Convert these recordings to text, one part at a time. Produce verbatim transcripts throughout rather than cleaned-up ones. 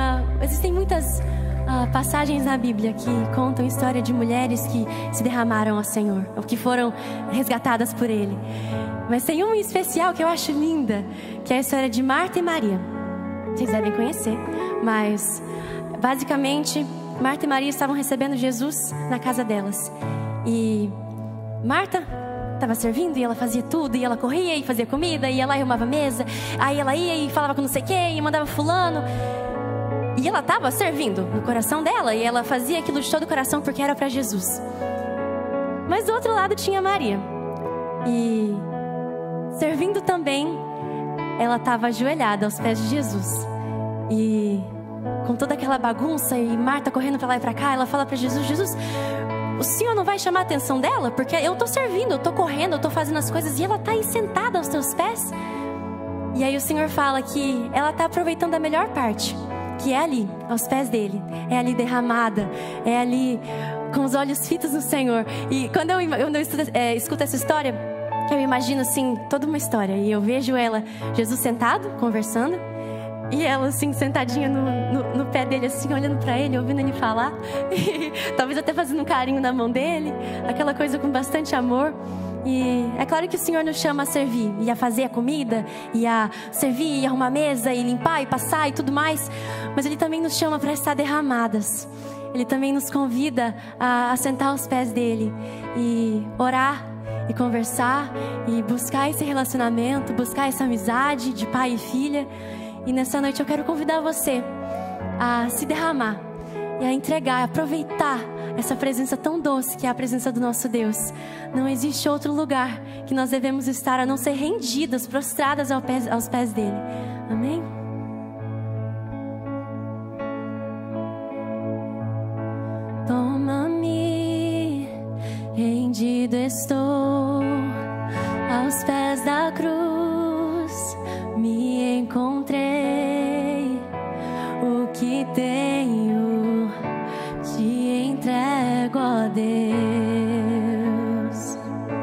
uh, existem muitas uh, passagens na Bíblia que contam a história de mulheres que se derramaram ao Senhor, ou que foram resgatadas por Ele. Mas tem uma em especial que eu acho linda, que é a história de Marta e Maria. Vocês devem conhecer, mas basicamente Marta e Maria estavam recebendo Jesus na casa delas. E Marta estava servindo e ela fazia tudo, e ela corria e fazia comida, e ela arrumava a mesa, aí ela ia e falava com não sei quem, e mandava fulano. E ela estava servindo no coração dela, e ela fazia aquilo de todo o coração porque era para Jesus. Mas do outro lado tinha Maria, e servindo também, ela estava ajoelhada aos pés de Jesus. E com toda aquela bagunça, e Marta correndo para lá e para cá, ela fala para Jesus: Jesus, o Senhor não vai chamar a atenção dela? Porque eu estou servindo, eu estou correndo, eu estou fazendo as coisas, e ela está aí sentada aos teus pés. E aí o Senhor fala que ela está aproveitando a melhor parte, que é ali, aos pés dele. É ali derramada, é ali com os olhos fitos no Senhor. E quando eu, eu, eu escuto, é, escuto essa história, eu imagino assim, toda uma história. E eu vejo ela, Jesus sentado, conversando, e ela assim, sentadinha no, no, no pé dele, assim, olhando pra ele, ouvindo ele falar. E talvez até fazendo um carinho na mão dele. Aquela coisa com bastante amor. E é claro que o Senhor nos chama a servir, e a fazer a comida, e a servir, e arrumar a mesa, e limpar, e passar, e tudo mais. Mas Ele também nos chama para estar derramadas. Ele também nos convida a, a sentar aos pés dele e orar, e conversar, e buscar esse relacionamento, buscar essa amizade de pai e filha. E nessa noite eu quero convidar você a se derramar e a entregar, a aproveitar essa presença tão doce que é a presença do nosso Deus. Não existe outro lugar que nós devemos estar a não ser rendidas, prostradas aos pés, aos pés dele. Amém? Toma-me, rendido estou aos pés da cruz. Me encontrei, o que tenho te entrego, ó Deus.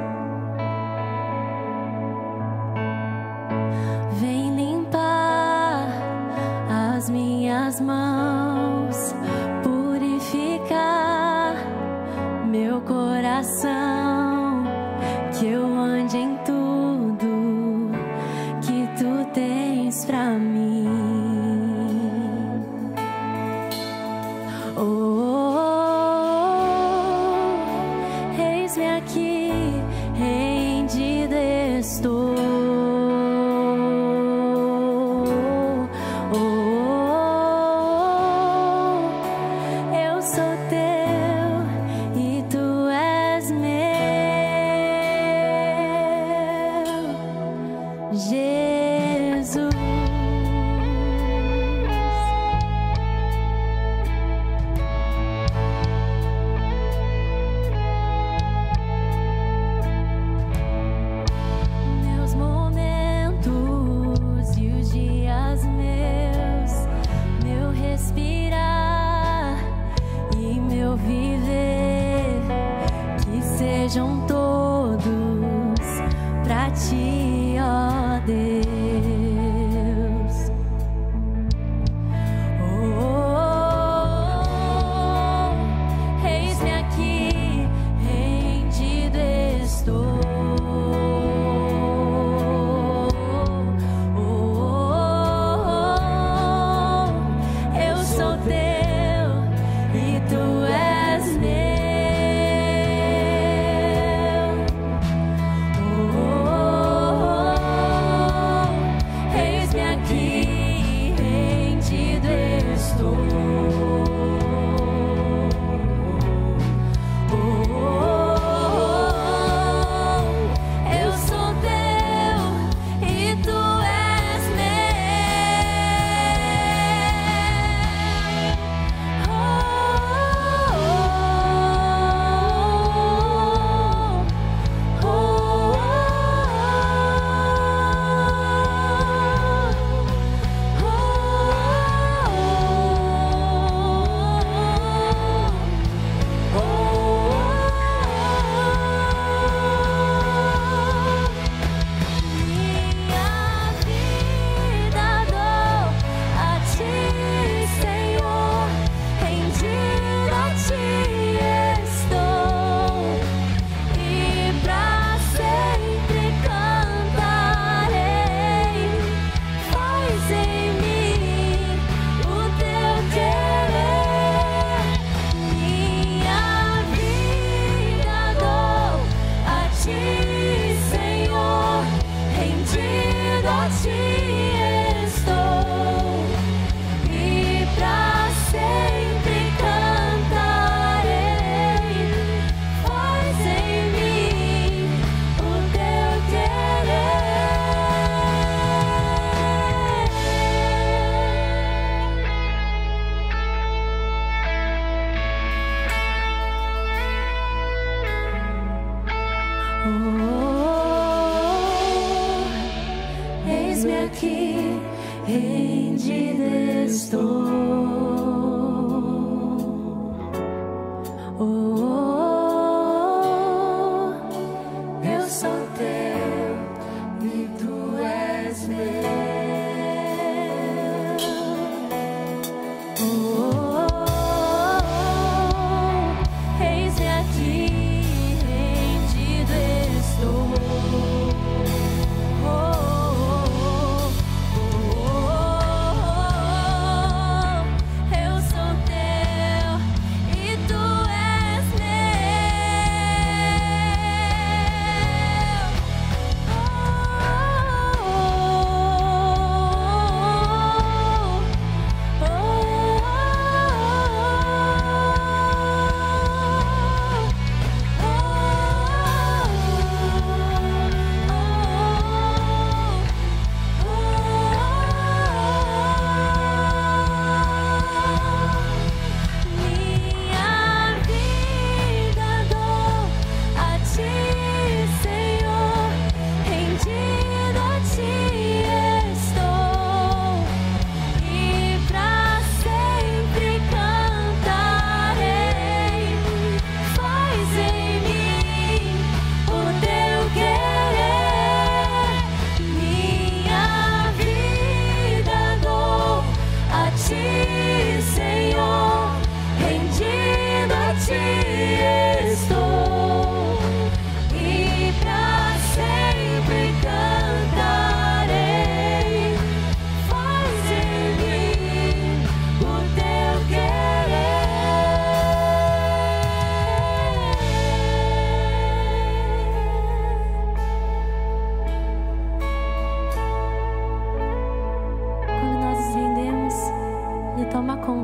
Vem limpar as minhas mãos, purificar meu coração, que eu ande em tudo que tu tens pra mim. Oh, oh, oh, eis-me aqui, rendido estou. Oh, oh, oh, eu sou teu e tu és meu, Jesus. Meus momentos e os dias meus, meu respirar e meu viver, que sejam todos pra ti, ó Deus. Oh, oh, oh, eis-me aqui, rendido estou. Oh, oh, oh, eu sou teu e tu és meu,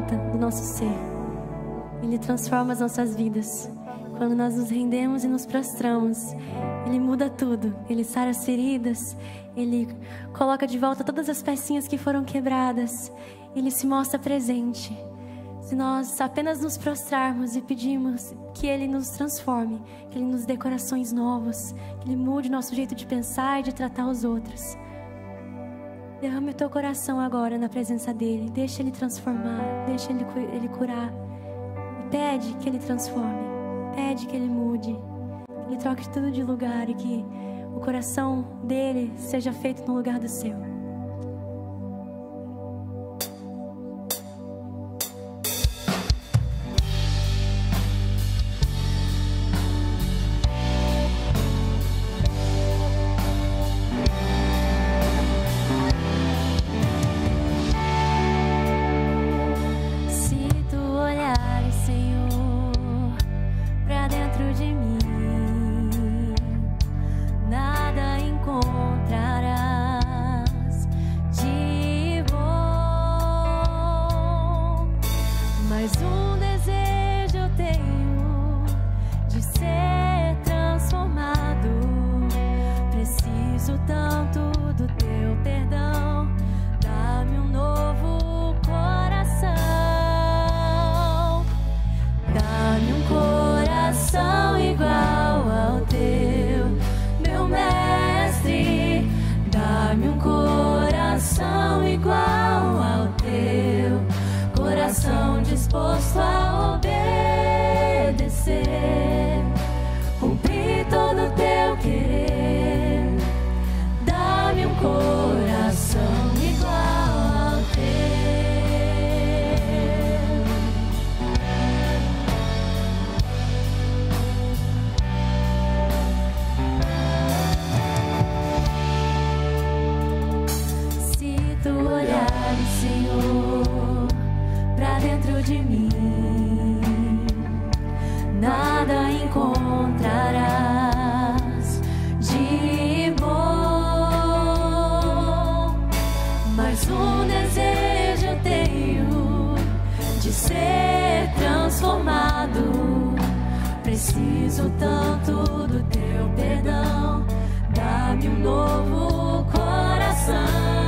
conta do nosso ser. Ele transforma as nossas vidas. Quando nós nos rendemos e nos prostramos, Ele muda tudo. Ele sara as feridas. Ele coloca de volta todas as pecinhas que foram quebradas. Ele se mostra presente. Se nós apenas nos prostrarmos e pedirmos que Ele nos transforme, que Ele nos dê corações novos, que Ele mude nosso jeito de pensar e de tratar os outros. Derrame o teu coração agora na presença dEle. Deixa Ele transformar, deixa Ele, Ele curar. E pede que Ele transforme, pede que Ele mude, que Ele troque tudo de lugar e que o coração dEle seja feito no lugar do seu. Disposto a obedecer, cumprir todo o teu querer. Dá-me um coração igual ao teu. Se tu olhares, Senhor, pra dentro de mim, nada encontrarás de bom, mas um desejo eu tenho de ser transformado. Preciso tanto do teu perdão. Dá-me um novo coração.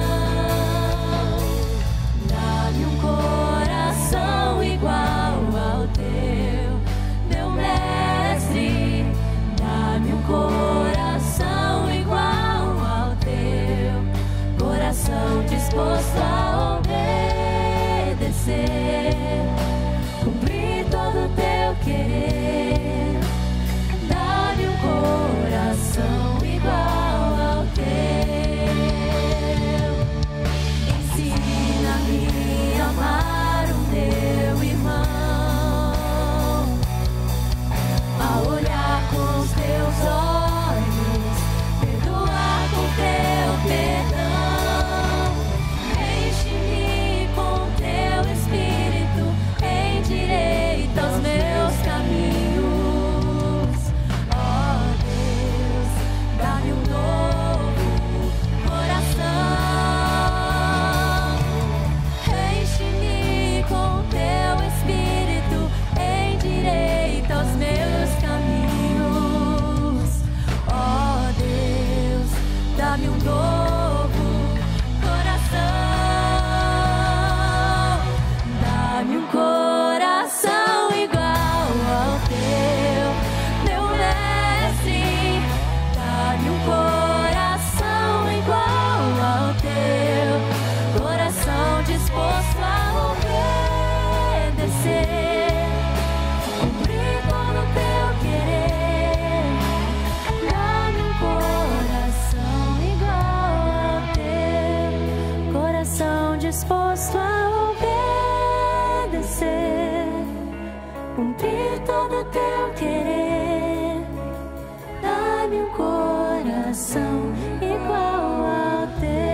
Dá-me um coração igual ao teu, meu mestre. Dá-me um coração igual ao teu, coração disposto a obedecer, cumprir todo o teu querer. Dá-me um coração igual ao teu. Ensina-me a amar o meu irmão, a olhar com os teus olhos, perdoar com teu perdão. Enche-me com teu espírito, endireita os meus caminhos. Ó Deus, dá-me um novo coração. Enche-me com teu espírito, endireita os meus caminhos. Ó Deus, dá-me um novo coração. Dá-me um coração igual ao teu, meu mestre. Dá-me um coração igual ao teu, coração disposto a obedecer, cumprir todo o teu querer. Dá-me um coração igual ao teu, coração disposto a obedecer, cumprir todo o teu querer. Dá-me um coração igual ao teu.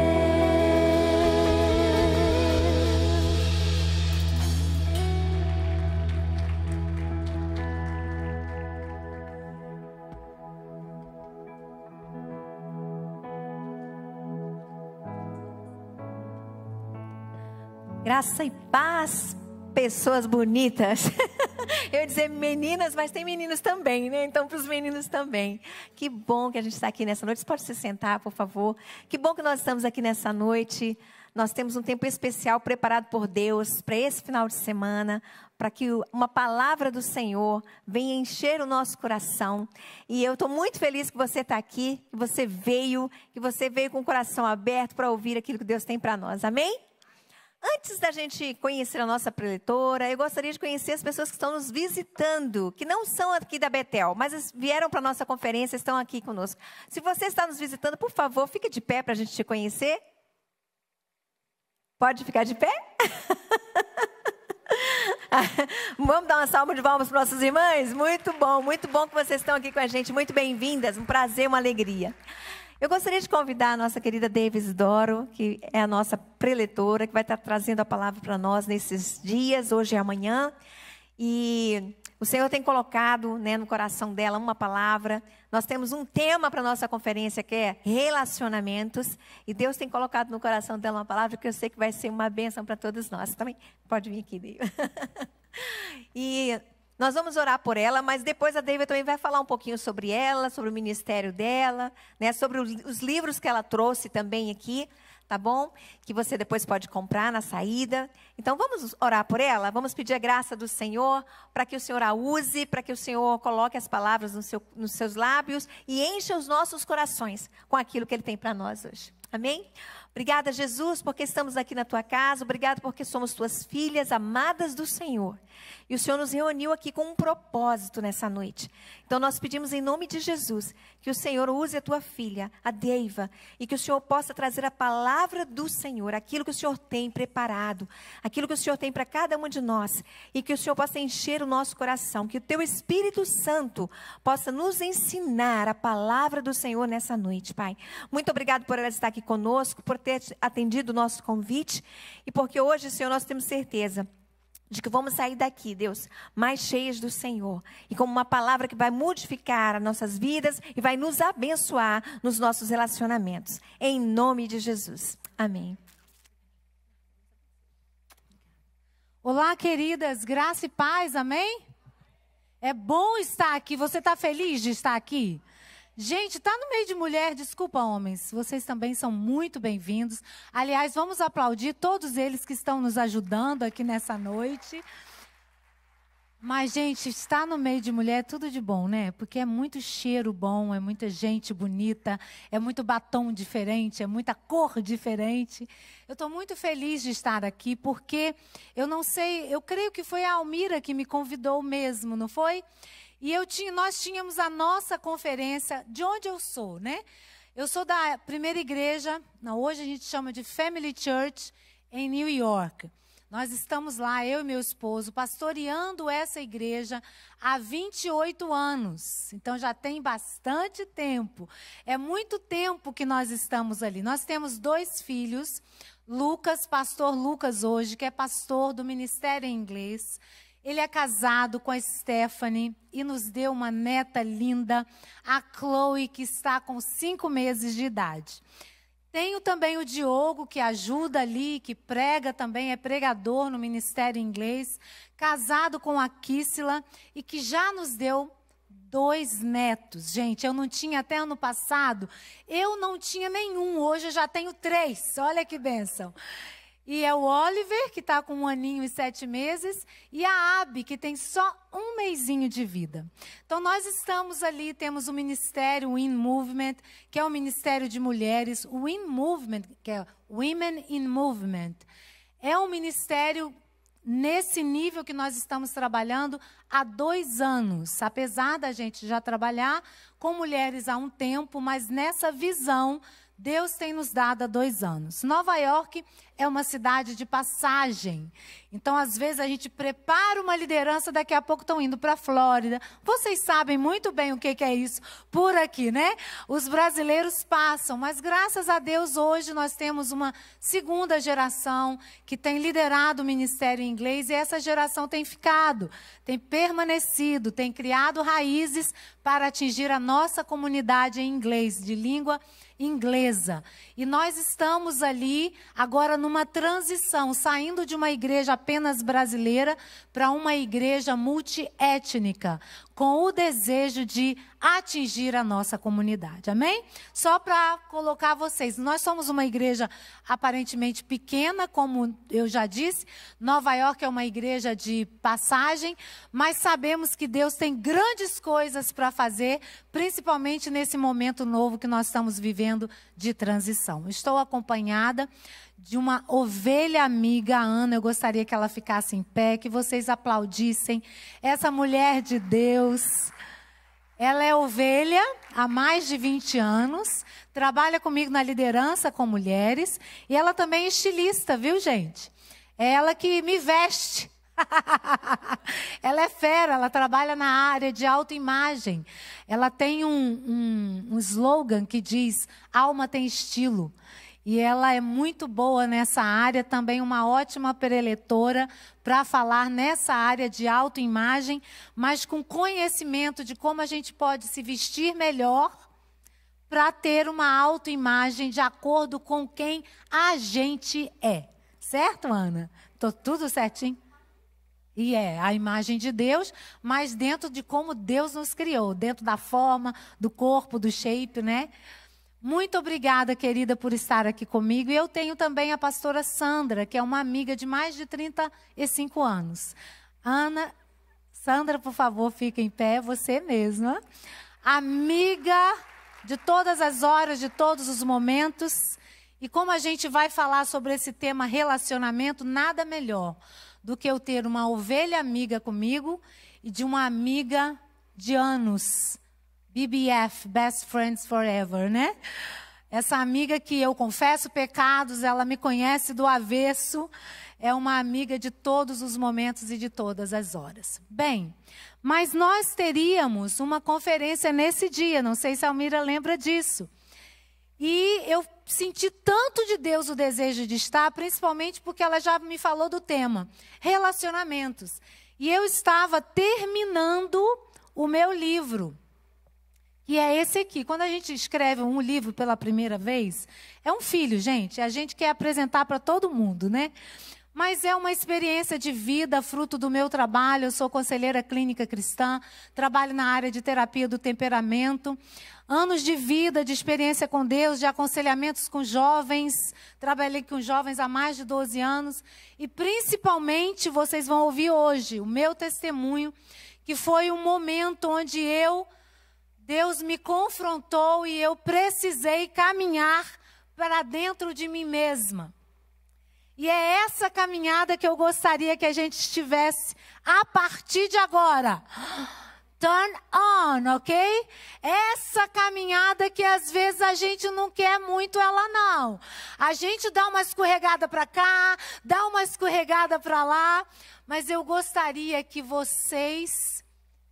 Graça e paz, pessoas bonitas. Eu ia dizer meninas, mas tem meninos também, né? Então, para os meninos também. Que bom que a gente está aqui nessa noite. Você pode se sentar, por favor. Que bom que nós estamos aqui nessa noite. Nós temos um tempo especial preparado por Deus para esse final de semana, para que uma palavra do Senhor venha encher o nosso coração. E eu estou muito feliz que você está aqui, que você veio, que você veio com o coração aberto para ouvir aquilo que Deus tem para nós. Amém? Antes da gente conhecer a nossa preletora, eu gostaria de conhecer as pessoas que estão nos visitando, que não são aqui da Betel, mas vieram para a nossa conferência, estão aqui conosco. Se você está nos visitando, por favor, fique de pé para a gente te conhecer. Pode ficar de pé? Vamos dar uma salva de palmas para nossas irmãs? Muito bom, muito bom que vocês estão aqui com a gente. Muito bem-vindas, um prazer, uma alegria. Eu gostaria de convidar a nossa querida Davis Doro, que é a nossa preletora, que vai estar trazendo a palavra para nós nesses dias, hoje e amanhã. E o Senhor tem colocado, né, no coração dela uma palavra. Nós temos um tema para a nossa conferência que é relacionamentos. E Deus tem colocado no coração dela uma palavra que eu sei que vai ser uma bênção para todos nós. Também pode vir aqui, David. E nós vamos orar por ela, mas depois a David também vai falar um pouquinho sobre ela, sobre o ministério dela, né, sobre os livros que ela trouxe também aqui. Tá bom? Que você depois pode comprar na saída. Então, vamos orar por ela? Vamos pedir a graça do Senhor para que o Senhor a use, para que o Senhor coloque as palavras no seu, nos seus lábios e encha os nossos corações com aquilo que Ele tem para nós hoje. Amém? Obrigada, Jesus, porque estamos aqui na Tua casa. Obrigada porque somos Tuas filhas amadas do Senhor. E o Senhor nos reuniu aqui com um propósito nessa noite. Então, nós pedimos em nome de Jesus que o Senhor use a Tua filha, a Deiva, e que o Senhor possa trazer a palavra do Senhor, aquilo que o Senhor tem preparado, aquilo que o Senhor tem para cada um de nós, e que o Senhor possa encher o nosso coração, que o Teu Espírito Santo possa nos ensinar a palavra do Senhor nessa noite, Pai. Muito obrigado por ela estar aqui conosco, por ter atendido o nosso convite, e porque hoje, Senhor, nós temos certeza de que vamos sair daqui, Deus, mais cheias do Senhor. E como uma palavra que vai modificar as nossas vidas e vai nos abençoar nos nossos relacionamentos. Em nome de Jesus. Amém. Olá, queridas. Graça e paz, amém? É bom estar aqui. Você está feliz de estar aqui? Gente, está no meio de mulher, desculpa, homens, vocês também são muito bem-vindos. Aliás, vamos aplaudir todos eles que estão nos ajudando aqui nessa noite. Mas, gente, estar no meio de mulher é tudo de bom, né? Porque é muito cheiro bom, é muita gente bonita, é muito batom diferente, é muita cor diferente. Eu estou muito feliz de estar aqui, porque eu não sei, eu creio que foi a Almira que me convidou mesmo, não foi? E eu tinha, nós tínhamos a nossa conferência, de onde eu sou, né? Eu sou da primeira igreja, não, hoje a gente chama de Family Church, em New York. Nós estamos lá, eu e meu esposo, pastoreando essa igreja há vinte e oito anos. Então, já tem bastante tempo. É muito tempo que nós estamos ali. Nós temos dois filhos, Lucas, pastor Lucas hoje, que é pastor do Ministério em Inglês. Ele é casado com a Stephanie e nos deu uma neta linda, a Chloe, que está com cinco meses de idade. Tenho também o Diogo, que ajuda ali, que prega também, é pregador no Ministério Inglês, casado com a Kissila e que já nos deu dois netos. Gente, eu não tinha até ano passado, eu não tinha nenhum, hoje eu já tenho três, olha que bênção. E é o Oliver, que está com um aninho e sete meses, e a Abby, que tem só um mesinho de vida. Então, nós estamos ali, temos o ministério In Movement, que é o ministério de mulheres. O In Movement, que é Women in Movement, é um ministério nesse nível que nós estamos trabalhando há dois anos. Apesar da gente já trabalhar com mulheres há um tempo, mas nessa visão Deus tem nos dado há dois anos. Nova York é uma cidade de passagem. Então, às vezes, a gente prepara uma liderança, daqui a pouco estão indo para a Flórida. Vocês sabem muito bem o que, que é isso por aqui, né? Os brasileiros passam, mas graças a Deus, hoje nós temos uma segunda geração que tem liderado o Ministério em Inglês, e essa geração tem ficado, tem permanecido, tem criado raízes para atingir a nossa comunidade em inglês, de língua inglesa. E nós estamos ali agora numa transição, saindo de uma igreja apenas brasileira para uma igreja multiétnica, com o desejo de atingir a nossa comunidade. Amém? Só para colocar vocês, nós somos uma igreja aparentemente pequena, como eu já disse. Nova York é uma igreja de passagem, mas sabemos que Deus tem grandes coisas para fazer, principalmente nesse momento novo que nós estamos vivendo de transição. Estou acompanhada de uma ovelha amiga, a Ana. Eu gostaria que ela ficasse em pé, que vocês aplaudissem. Essa mulher de Deus, ela é ovelha há mais de vinte anos, trabalha comigo na liderança com mulheres, e ela também é estilista, viu, gente? É ela que me veste. Ela é fera, ela trabalha na área de autoimagem. Ela tem um, um, um slogan que diz: alma tem estilo. E ela é muito boa nessa área, também uma ótima preletora para falar nessa área de autoimagem, mas com conhecimento de como a gente pode se vestir melhor para ter uma autoimagem de acordo com quem a gente é. Certo, Ana? Tô tudo certinho? E é a imagem de Deus, mas dentro de como Deus nos criou, dentro da forma, do corpo, do shape, né? Muito obrigada, querida, por estar aqui comigo. E eu tenho também a pastora Sandra, que é uma amiga de mais de trinta e cinco anos. Ana, Sandra, por favor, fica em pé, você mesma. Amiga de todas as horas, de todos os momentos. E como a gente vai falar sobre esse tema relacionamento, nada melhor do que eu ter uma ovelha amiga comigo e de uma amiga de anos. B B F, Best Friends Forever, né? Essa amiga que eu confesso pecados, ela me conhece do avesso, é uma amiga de todos os momentos e de todas as horas. Bem, mas nós teríamos uma conferência nesse dia, não sei se a Almira lembra disso. E eu senti tanto de Deus o desejo de estar, principalmente porque ela já me falou do tema, relacionamentos. E eu estava terminando o meu livro. E é esse aqui. Quando a gente escreve um livro pela primeira vez, é um filho, gente. A gente quer apresentar para todo mundo, né? Mas é uma experiência de vida, fruto do meu trabalho. Eu sou conselheira clínica cristã, trabalho na área de terapia do temperamento. Anos de vida, de experiência com Deus, de aconselhamentos com jovens. Trabalhei com jovens há mais de doze anos. E principalmente, vocês vão ouvir hoje o meu testemunho, que foi um momento onde eu... Deus me confrontou e eu precisei caminhar para dentro de mim mesma. E é essa caminhada que eu gostaria que a gente estivesse a partir de agora. Turn on, ok? Essa caminhada que às vezes a gente não quer muito ela não. A gente dá uma escorregada para cá, dá uma escorregada para lá, mas eu gostaria que vocês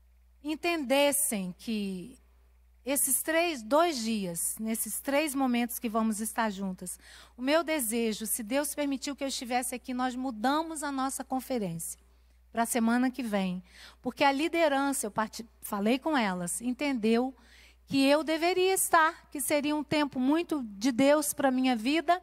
entendessem que esses três, dois dias, nesses três momentos que vamos estar juntas, o meu desejo, se Deus permitiu que eu estivesse aqui, nós mudamos a nossa conferência para a semana que vem. Porque a liderança, eu part... falei com elas, entendeu que eu deveria estar, que seria um tempo muito de Deus para a minha vida.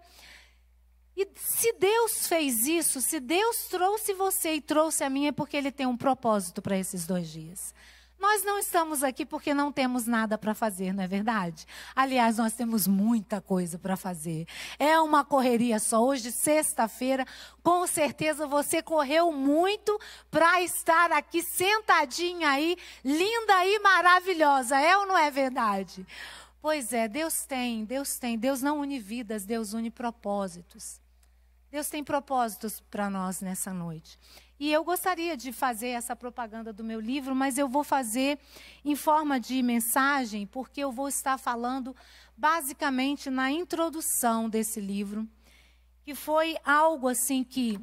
E se Deus fez isso, se Deus trouxe você e trouxe a mim, é porque Ele tem um propósito para esses dois dias. Nós não estamos aqui porque não temos nada para fazer, não é verdade? Aliás, nós temos muita coisa para fazer. É uma correria só. Hoje, sexta-feira, com certeza você correu muito para estar aqui sentadinha aí, linda e maravilhosa. É ou não é verdade? Pois é, Deus tem, Deus tem. Deus não une vidas, Deus une propósitos. Deus tem propósitos para nós nessa noite. E eu gostaria de fazer essa propaganda do meu livro, mas eu vou fazer em forma de mensagem, porque eu vou estar falando basicamente na introdução desse livro, que foi algo assim que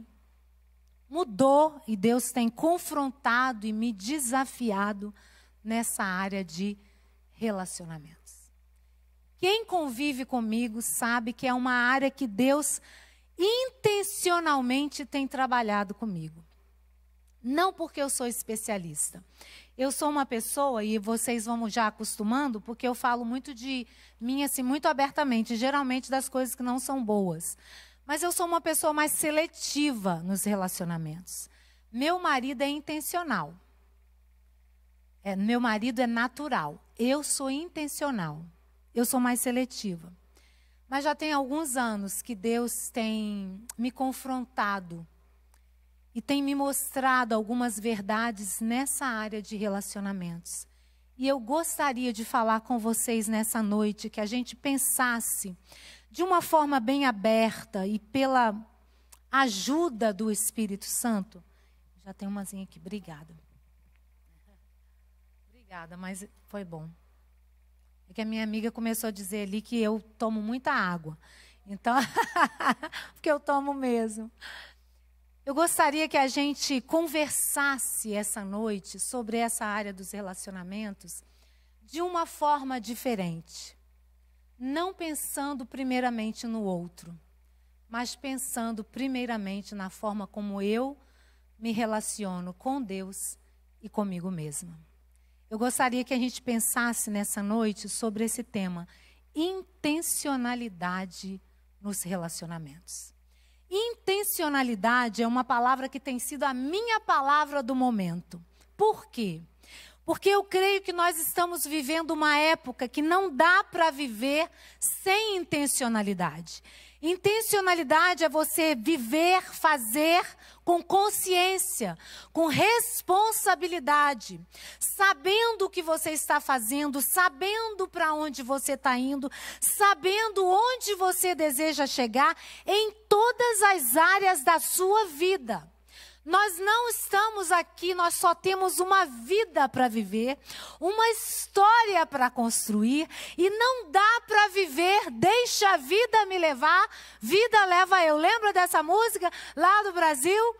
mudou e Deus tem confrontado e me desafiado nessa área de relacionamentos. Quem convive comigo sabe que é uma área que Deus intencionalmente tem trabalhado comigo. Não porque eu sou especialista. Eu sou uma pessoa, e vocês vão já acostumando, porque eu falo muito de mim, assim, muito abertamente, geralmente das coisas que não são boas. Mas eu sou uma pessoa mais seletiva nos relacionamentos. Meu marido é intencional. É, meu marido é natural. Eu sou intencional. Eu sou mais seletiva. Mas já tem alguns anos que Deus tem me confrontado e tem me mostrado algumas verdades nessa área de relacionamentos. E eu gostaria de falar com vocês nessa noite, que a gente pensasse de uma forma bem aberta e pela ajuda do Espírito Santo. Já tem umazinha aqui, obrigada. Obrigada, mas foi bom. É que a minha amiga começou a dizer ali que eu tomo muita água. Então, porque eu tomo mesmo. Eu gostaria que a gente conversasse essa noite sobre essa área dos relacionamentos de uma forma diferente. Não pensando primeiramente no outro, mas pensando primeiramente na forma como eu me relaciono com Deus e comigo mesma. Eu gostaria que a gente pensasse nessa noite sobre esse tema, intencionalidade nos relacionamentos. Intencionalidade é uma palavra que tem sido a minha palavra do momento. Por quê? Porque eu creio que nós estamos vivendo uma época que não dá para viver sem intencionalidade. Intencionalidade é você viver, fazer com consciência, com responsabilidade, sabendo o que você está fazendo, sabendo para onde você está indo, sabendo onde você deseja chegar em todas as áreas da sua vida. Nós não estamos aqui, nós só temos uma vida para viver, uma história para construir, e não dá para viver, deixa a vida me levar, vida leva eu. Lembra dessa música lá do Brasil?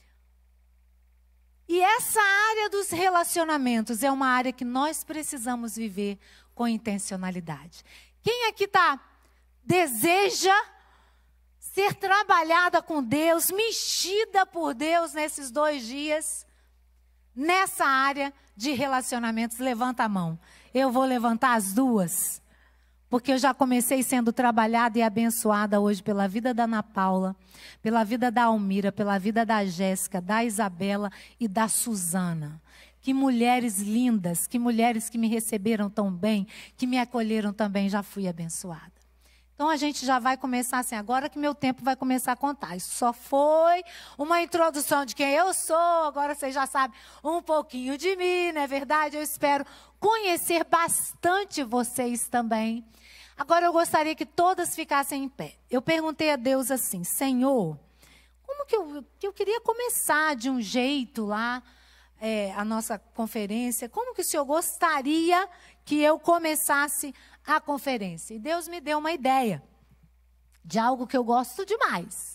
E essa área dos relacionamentos é uma área que nós precisamos viver com intencionalidade. Quem aqui tá, deseja ser trabalhada com Deus, mexida por Deus nesses dois dias, nessa área de relacionamentos? Levanta a mão. Eu vou levantar as duas, porque eu já comecei sendo trabalhada e abençoada hoje pela vida da Ana Paula, pela vida da Almira, pela vida da Jéssica, da Isabela e da Suzana. Que mulheres lindas, que mulheres que me receberam tão bem, que me acolheram também, já fui abençoada. Então, a gente já vai começar assim, agora que meu tempo vai começar a contar. Isso só foi uma introdução de quem eu sou, agora vocês já sabem um pouquinho de mim, não é verdade? Eu espero conhecer bastante vocês também. Agora, eu gostaria que todas ficassem em pé. Eu perguntei a Deus assim, Senhor, como que eu, que eu queria começar de um jeito lá, é, a nossa conferência, como que o Senhor gostaria que eu começasse a conferência? E Deus me deu uma ideia de algo que eu gosto demais.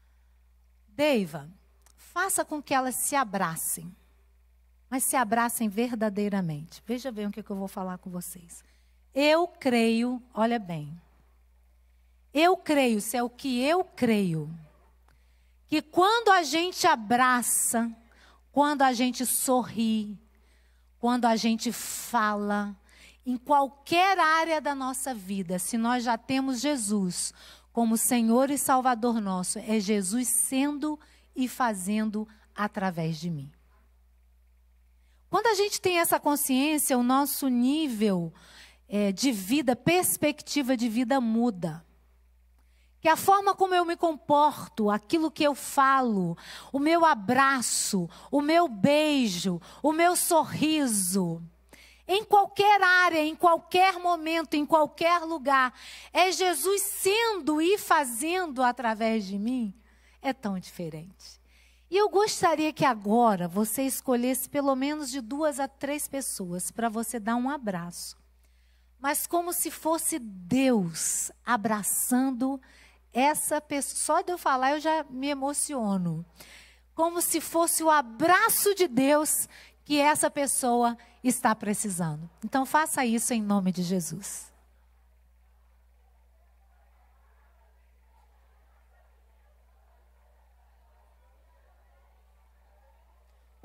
Deiva, faça com que elas se abracem, mas se abracem verdadeiramente. Veja bem o que eu vou falar com vocês. Eu creio, olha bem, eu creio, isso é o que eu creio, que quando a gente abraça, quando a gente sorri, quando a gente fala, em qualquer área da nossa vida, se nós já temos Jesus como Senhor e Salvador nosso, é Jesus sendo e fazendo através de mim. Quando a gente tem essa consciência, o nosso nível é, de vida, perspectiva de vida muda. Que a forma como eu me comporto, aquilo que eu falo, o meu abraço, o meu beijo, o meu sorriso, em qualquer área, em qualquer momento, em qualquer lugar, é Jesus sendo e fazendo através de mim, é tão diferente. E eu gostaria que agora você escolhesse pelo menos de duas a três pessoas para você dar um abraço. Mas como se fosse Deus abraçando essa pessoa. Só de eu falar eu já me emociono. Como se fosse o abraço de Deus que essa pessoa está precisando. Então faça isso em nome de Jesus.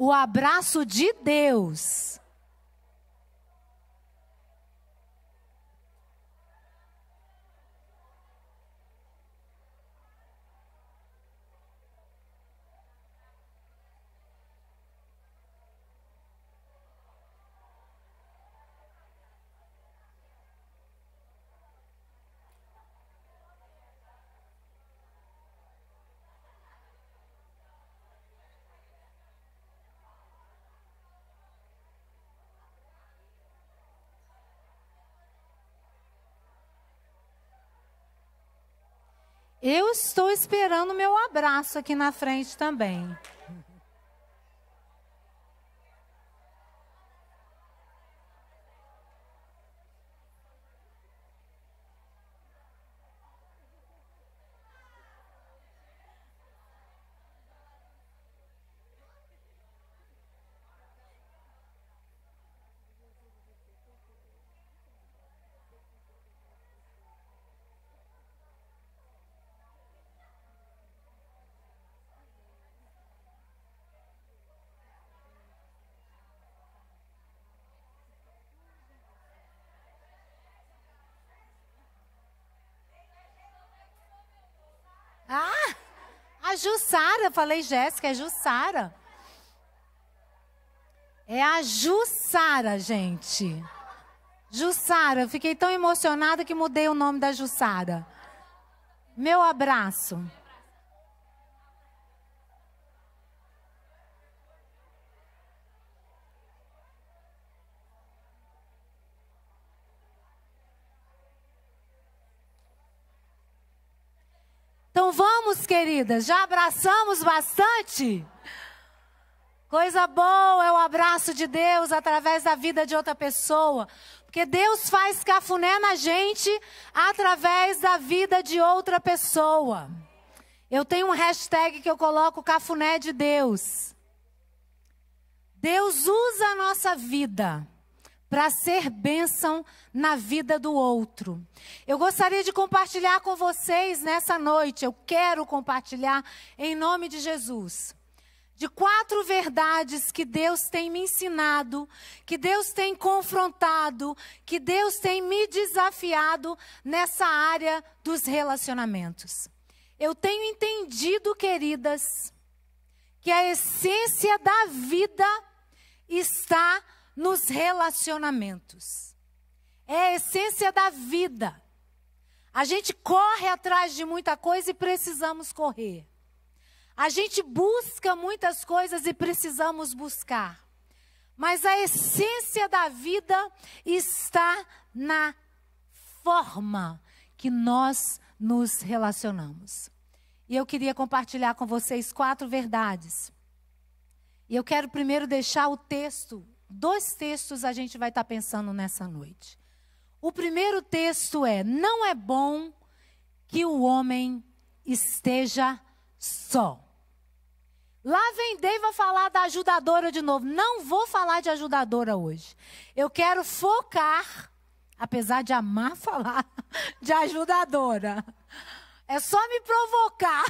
o abraço de Deus. Eu estou esperando o meu abraço aqui na frente também. Ah, a Jussara, falei Jéssica, é Jussara. É a Jussara, gente. Jussara, fiquei tão emocionada que mudei o nome da Jussara. Meu abraço. Então vamos, queridas, já abraçamos bastante? Coisa boa é o abraço de Deus através da vida de outra pessoa. Porque Deus faz cafuné na gente através da vida de outra pessoa. Eu tenho um hashtag que eu coloco, cafuné de Deus. Deus usa a nossa vida para ser bênção na vida do outro. Eu gostaria de compartilhar com vocês nessa noite, eu quero compartilhar em nome de Jesus, de quatro verdades que Deus tem me ensinado, que Deus tem confrontado, que Deus tem me desafiado nessa área dos relacionamentos. Eu tenho entendido, queridas, que a essência da vida está nos relacionamentos. É a essência da vida. A gente corre atrás de muita coisa e precisamos correr. A gente busca muitas coisas e precisamos buscar. Mas a essência da vida está na forma que nós nos relacionamos. E eu queria compartilhar com vocês quatro verdades. E eu quero primeiro deixar o texto. Dois textos a gente vai estar pensando nessa noite. O primeiro texto é: não é bom que o homem esteja só. Lá vem Deiva falar da ajudadora de novo. Não vou falar de ajudadora hoje. Eu quero focar, apesar de amar falar de ajudadora. É só me provocar.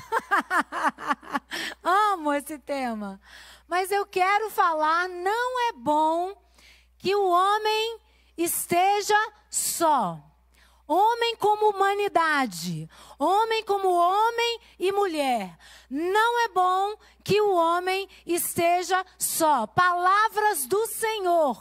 Amo esse tema. Mas eu quero falar, não é bom que o homem esteja só. Homem como humanidade, homem como homem e mulher. Não é bom que o homem esteja só. Palavras do Senhor.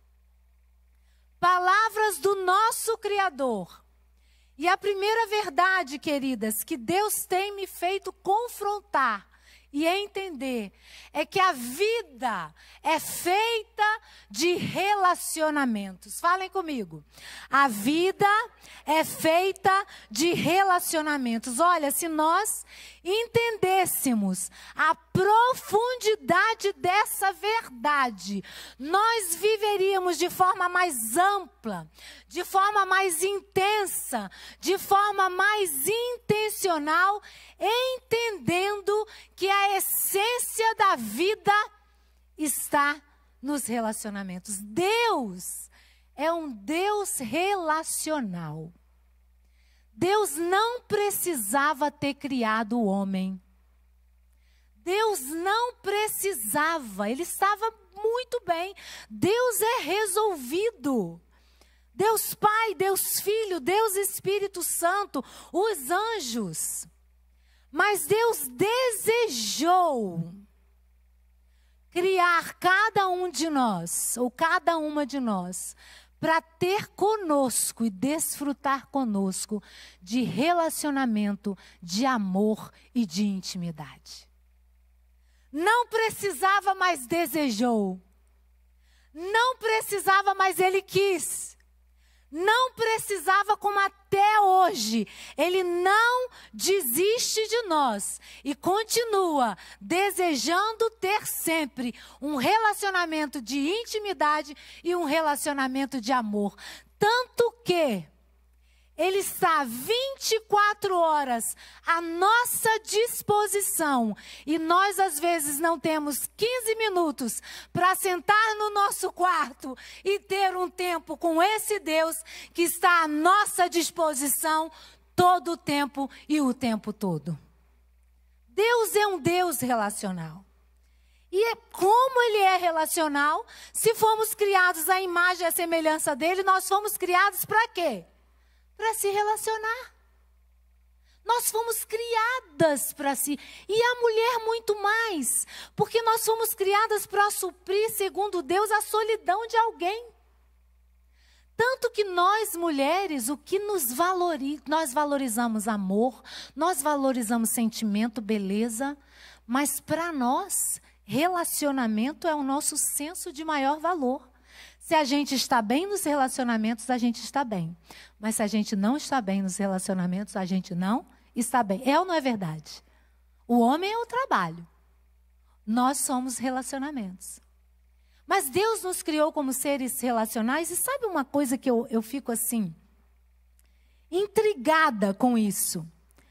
Palavras do nosso Criador. E a primeira verdade, queridas, que Deus tem me feito confrontar e entender, é que a vida é feita de relacionamentos. Falem comigo. A vida é feita de relacionamentos. Olha, se nós entendêssemos a profundidade dessa verdade, nós viveríamos de forma mais ampla, de forma mais intensa, de forma mais intencional, entendendo que a essência da vida está nos relacionamentos. Deus é um Deus relacional. Deus não precisava ter criado o homem. Deus não precisava, ele estava muito bem. Deus é resolvido. Deus Pai, Deus Filho, Deus Espírito Santo, os anjos. Mas Deus desejou criar cada um de nós, ou cada uma de nós, para ter conosco e desfrutar conosco de relacionamento, de amor e de intimidade. Não precisava, mas desejou. Não precisava, mas ele quis. Não precisava, como até hoje. Ele não desiste de nós e continua desejando ter sempre um relacionamento de intimidade e um relacionamento de amor. Tanto que ele está vinte e quatro horas à nossa disposição. E nós, às vezes, não temos quinze minutos para sentar no nosso quarto e ter um tempo com esse Deus que está à nossa disposição todo o tempo e o tempo todo. Deus é um Deus relacional. E é como ele é relacional, se fomos criados à imagem e à semelhança dele, nós fomos criados para quê? Para se relacionar. Nós fomos criadas para si. E a mulher muito mais. Porque nós fomos criadas para suprir, segundo Deus, a solidão de alguém. Tanto que nós, mulheres, o que nos valoriza, nós valorizamos amor, nós valorizamos sentimento, beleza. Mas para nós, relacionamento é o nosso senso de maior valor. Se a gente está bem nos relacionamentos, a gente está bem. Mas se a gente não está bem nos relacionamentos, a gente não está bem. É ou não é verdade? O homem é o trabalho. Nós somos relacionamentos. Mas Deus nos criou como seres relacionais. E sabe uma coisa que eu, eu fico assim, intrigada com isso?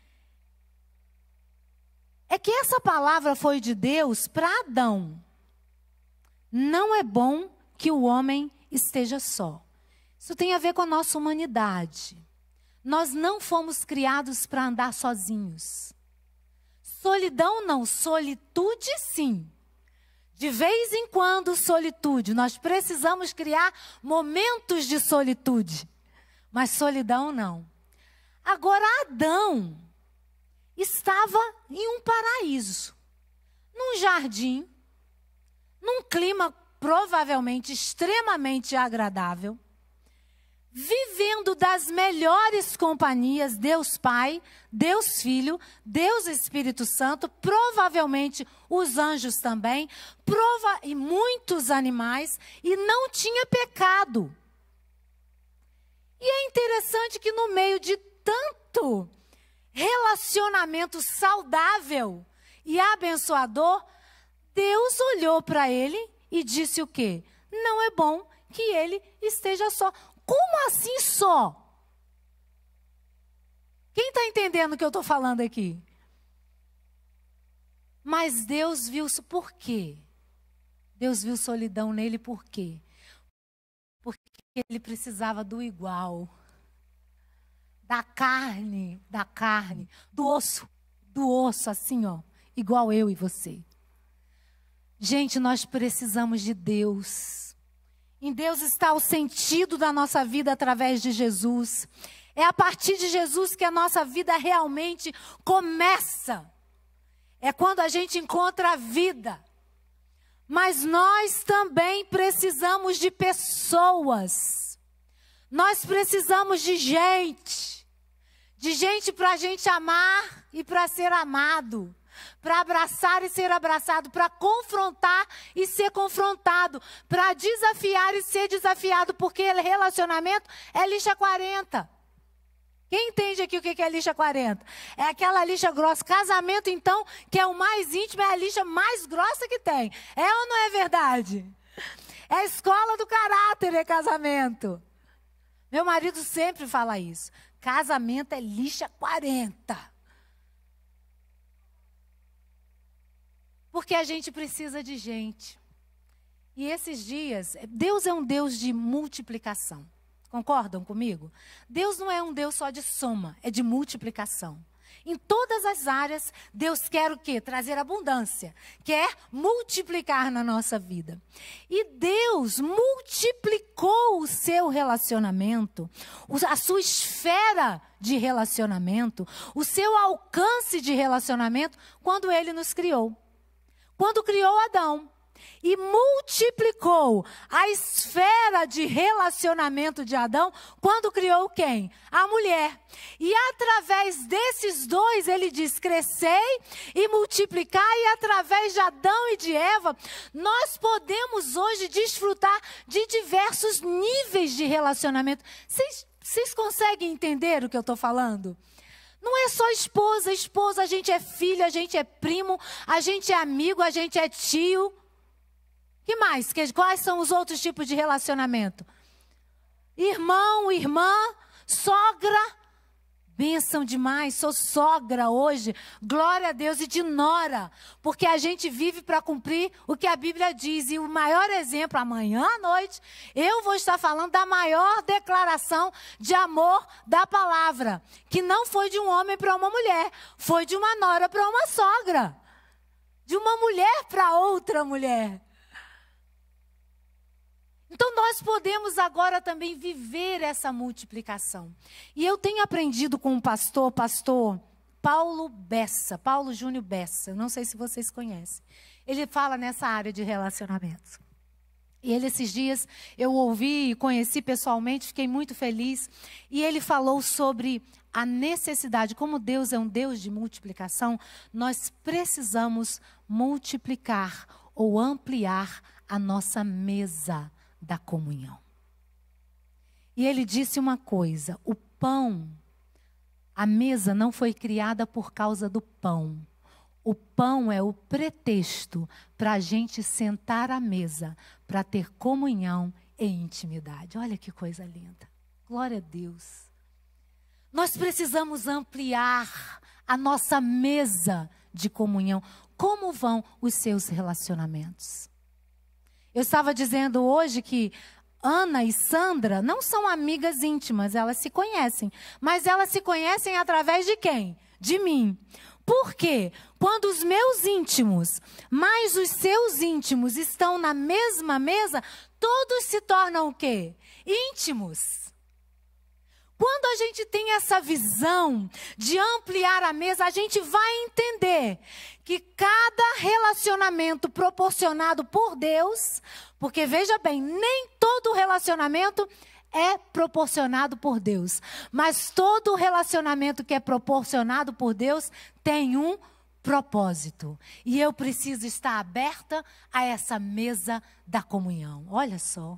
É que essa palavra foi de Deus para Adão. Não é bom que o homem esteja só. Isso tem a ver com a nossa humanidade. Nós não fomos criados para andar sozinhos. Solidão não, solitude sim. De vez em quando solitude. Nós precisamos criar momentos de solitude. Mas solidão não. Agora Adão estava em um paraíso. Num jardim. Num clima provavelmente extremamente agradável, vivendo das melhores companhias, Deus Pai, Deus Filho, Deus Espírito Santo, provavelmente os anjos também, prova e muitos animais, e não tinha pecado. E é interessante que no meio de tanto relacionamento saudável e abençoador, Deus olhou para ele e disse o quê? Não é bom que ele esteja só. Como assim só? Quem está entendendo o que eu estou falando aqui? Mas Deus viu isso por quê? Deus viu solidão nele por quê? Porque ele precisava do igual. Da carne, da carne, do osso, do osso assim, ó, igual eu e você. Gente, nós precisamos de Deus. Em Deus está o sentido da nossa vida através de Jesus. É a partir de Jesus que a nossa vida realmente começa. É quando a gente encontra a vida. Mas nós também precisamos de pessoas. Nós precisamos de gente. De gente para a gente amar e para ser amado. Para abraçar e ser abraçado, para confrontar e ser confrontado, para desafiar e ser desafiado, porque relacionamento é lixa quarenta. Quem entende aqui o que é lixa quarenta? É aquela lixa grossa. Casamento, então, que é o mais íntimo, é a lixa mais grossa que tem. É ou não é verdade? É a escola do caráter, é casamento. Meu marido sempre fala isso. Casamento é lixa quarenta. Porque a gente precisa de gente. E esses dias, Deus é um Deus de multiplicação. Concordam comigo? Deus não é um Deus só de soma, é de multiplicação. Em todas as áreas, Deus quer o quê? Trazer abundância. Quer multiplicar na nossa vida. E Deus multiplicou o seu relacionamento, a sua esfera de relacionamento, o seu alcance de relacionamento, quando Ele nos criou. Quando criou Adão. E multiplicou a esfera de relacionamento de Adão quando criou quem? A mulher. E através desses dois, ele diz, crescei e multiplicai, e através de Adão e de Eva, nós podemos hoje desfrutar de diversos níveis de relacionamento. Vocês, vocês conseguem entender o que eu estou falando? Não é só esposa, esposa, a gente é filho, a gente é primo, a gente é amigo, a gente é tio. Que mais? Quais são os outros tipos de relacionamento? Irmão, irmã, sogra. Bênção demais, sou sogra hoje. Glória a Deus, e de nora. Porque a gente vive para cumprir o que a Bíblia diz. E o maior exemplo, amanhã à noite, eu vou estar falando da maior declaração de amor da palavra. Que não foi de um homem para uma mulher, foi de uma nora para uma sogra. De uma mulher para outra mulher. Então, nós podemos agora também viver essa multiplicação. E eu tenho aprendido com o pastor, pastor Paulo Bessa, Paulo Júnior Bessa, não sei se vocês conhecem. Ele fala nessa área de relacionamentos. E ele, esses dias, eu ouvi e conheci pessoalmente, fiquei muito feliz. E ele falou sobre a necessidade, como Deus é um Deus de multiplicação, nós precisamos multiplicar ou ampliar a nossa mesa da comunhão. E ele disse uma coisa, o pão, a mesa não foi criada por causa do pão. O pão é o pretexto para a gente sentar à mesa, para ter comunhão e intimidade. Olha que coisa linda. Glória a Deus. Nós precisamos ampliar a nossa mesa de comunhão. Como vão os seus relacionamentos? Eu estava dizendo hoje que Ana e Sandra não são amigas íntimas, elas se conhecem. Mas elas se conhecem através de quem? De mim. Por quê? Quando os meus íntimos, mais os seus íntimos estão na mesma mesa, todos se tornam o quê? Íntimos. Quando a gente tem essa visão de ampliar a mesa, a gente vai entender que cada relacionamento proporcionado por Deus, porque veja bem, nem todo relacionamento é proporcionado por Deus, mas todo relacionamento que é proporcionado por Deus tem um propósito. E eu preciso estar aberta a essa mesa da comunhão. Olha só.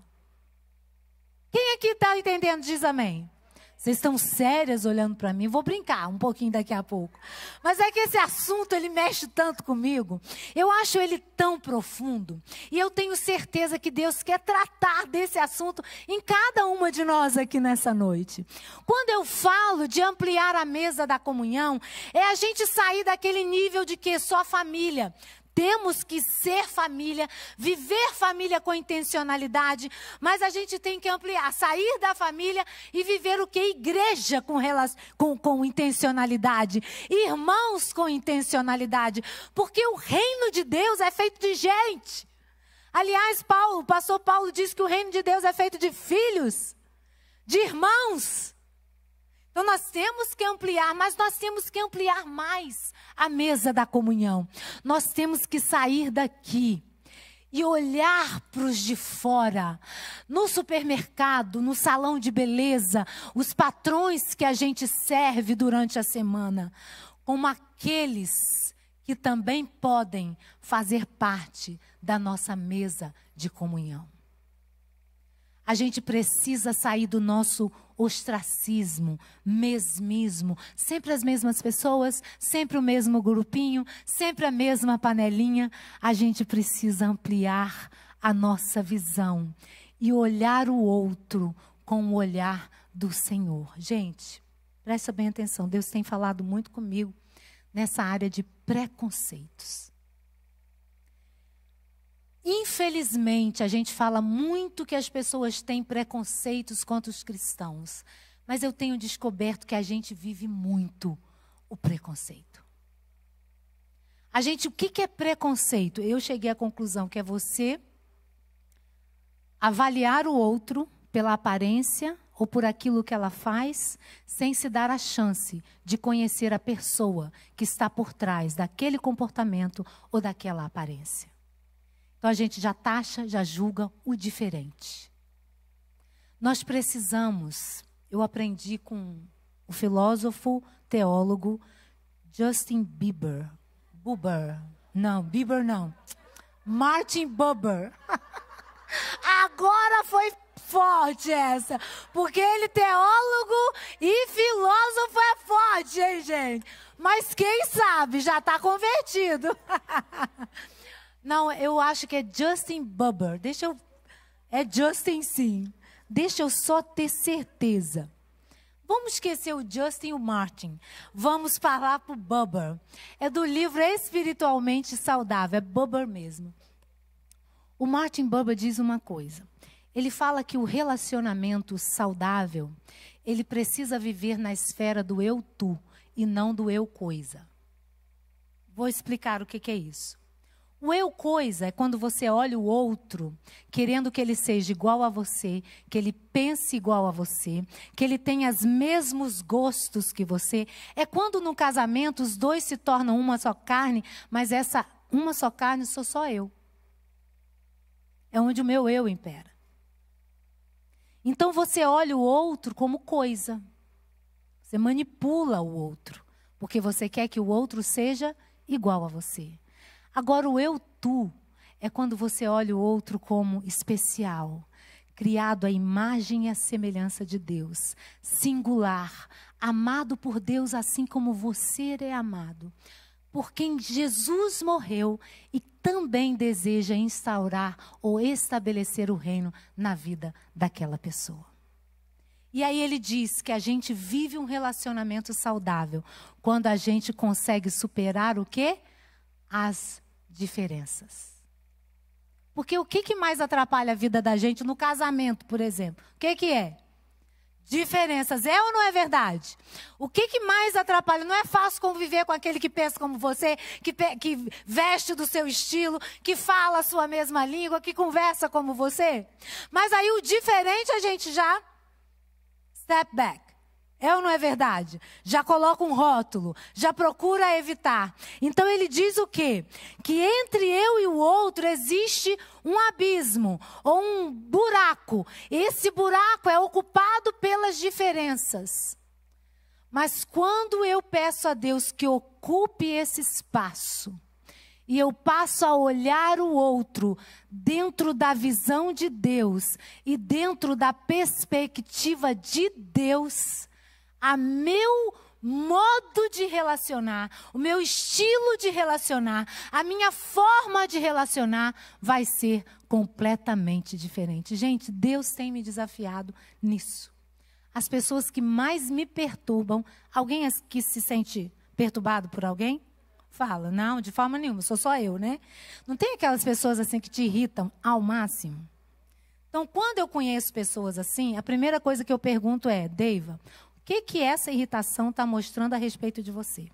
Quem aqui está entendendo diz amém. Vocês estão sérias olhando para mim? Vou brincar um pouquinho daqui a pouco. Mas é que esse assunto, ele mexe tanto comigo. Eu acho ele tão profundo. E eu tenho certeza que Deus quer tratar desse assunto em cada uma de nós aqui nessa noite. Quando eu falo de ampliar a mesa da comunhão, é a gente sair daquele nível de que só família. Temos que ser família, viver família com intencionalidade, mas a gente tem que ampliar, sair da família e viver o que? Igreja com, com, com intencionalidade, irmãos com intencionalidade, porque o reino de Deus é feito de gente. Aliás, Paulo, o pastor Paulo diz que o reino de Deus é feito de filhos, de irmãos. Então nós temos que ampliar, mas nós temos que ampliar mais a mesa da comunhão. Nós temos que sair daqui e olhar para os de fora, no supermercado, no salão de beleza, os patrões que a gente serve durante a semana, como aqueles que também podem fazer parte da nossa mesa de comunhão. A gente precisa sair do nosso ostracismo, mesmismo, sempre as mesmas pessoas, sempre o mesmo grupinho, sempre a mesma panelinha. A gente precisa ampliar a nossa visão e olhar o outro com o olhar do Senhor. Gente, presta bem atenção, Deus tem falado muito comigo nessa área de preconceitos. Infelizmente, a gente fala muito que as pessoas têm preconceitos contra os cristãos. Mas eu tenho descoberto que a gente vive muito o preconceito. A gente, o que que é preconceito? Eu cheguei à conclusão que é você avaliar o outro pela aparência ou por aquilo que ela faz, sem se dar a chance de conhecer a pessoa que está por trás daquele comportamento ou daquela aparência. Então a gente já taxa, já julga o diferente. Nós precisamos, eu aprendi com o filósofo, teólogo Justin Bieber. Buber. Não, Bieber não. Martin Buber. Agora foi forte essa. Porque ele teólogo e filósofo é forte, hein, gente? Mas quem sabe já está convertido. Não, eu acho que é Justin Bieber. Deixa eu... É Justin sim. Deixa eu só ter certeza. Vamos esquecer o Justin e o Martin. Vamos falar para o Bubber. É do livro Espiritualmente Saudável. É Bubber mesmo. O Martin Buber diz uma coisa. Ele fala que o relacionamento saudável, ele precisa viver na esfera do eu-tu e não do eu-coisa. Vou explicar o que, que é isso. O eu-coisa é quando você olha o outro, querendo que ele seja igual a você, que ele pense igual a você, que ele tenha os mesmos gostos que você. É quando no casamento os dois se tornam uma só carne, mas essa uma só carne sou só eu. É onde o meu eu impera. Então você olha o outro como coisa. Você manipula o outro, porque você quer que o outro seja igual a você. Agora, o eu-tu é quando você olha o outro como especial, criado à imagem e à semelhança de Deus, singular, amado por Deus assim como você é amado, por quem Jesus morreu e também deseja instaurar ou estabelecer o reino na vida daquela pessoa. E aí ele diz que a gente vive um relacionamento saudável quando a gente consegue superar o quê? As diferenças. Porque o que, que mais atrapalha a vida da gente no casamento, por exemplo? O que, que é? Diferenças. É ou não é verdade? O que, que mais atrapalha? Não é fácil conviver com aquele que pensa como você, que, que veste do seu estilo, que fala a sua mesma língua, que conversa como você. Mas aí o diferente a gente já step back. É ou não é verdade? Já coloca um rótulo, já procura evitar. Então ele diz o quê? Que entre eu e o outro existe um abismo ou um buraco. Esse buraco é ocupado pelas diferenças. Mas quando eu peço a Deus que ocupe esse espaço, e eu passo a olhar o outro dentro da visão de Deus e dentro da perspectiva de Deus, a meu modo de relacionar, o meu estilo de relacionar, a minha forma de relacionar vai ser completamente diferente. Gente, Deus tem me desafiado nisso. As pessoas que mais me perturbam, alguém que se sente perturbado por alguém? Fala, não, de forma nenhuma, sou só eu, né? Não tem aquelas pessoas assim que te irritam ao máximo? Então, quando eu conheço pessoas assim, a primeira coisa que eu pergunto é, Deiva, o que, que essa irritação está mostrando a respeito de você?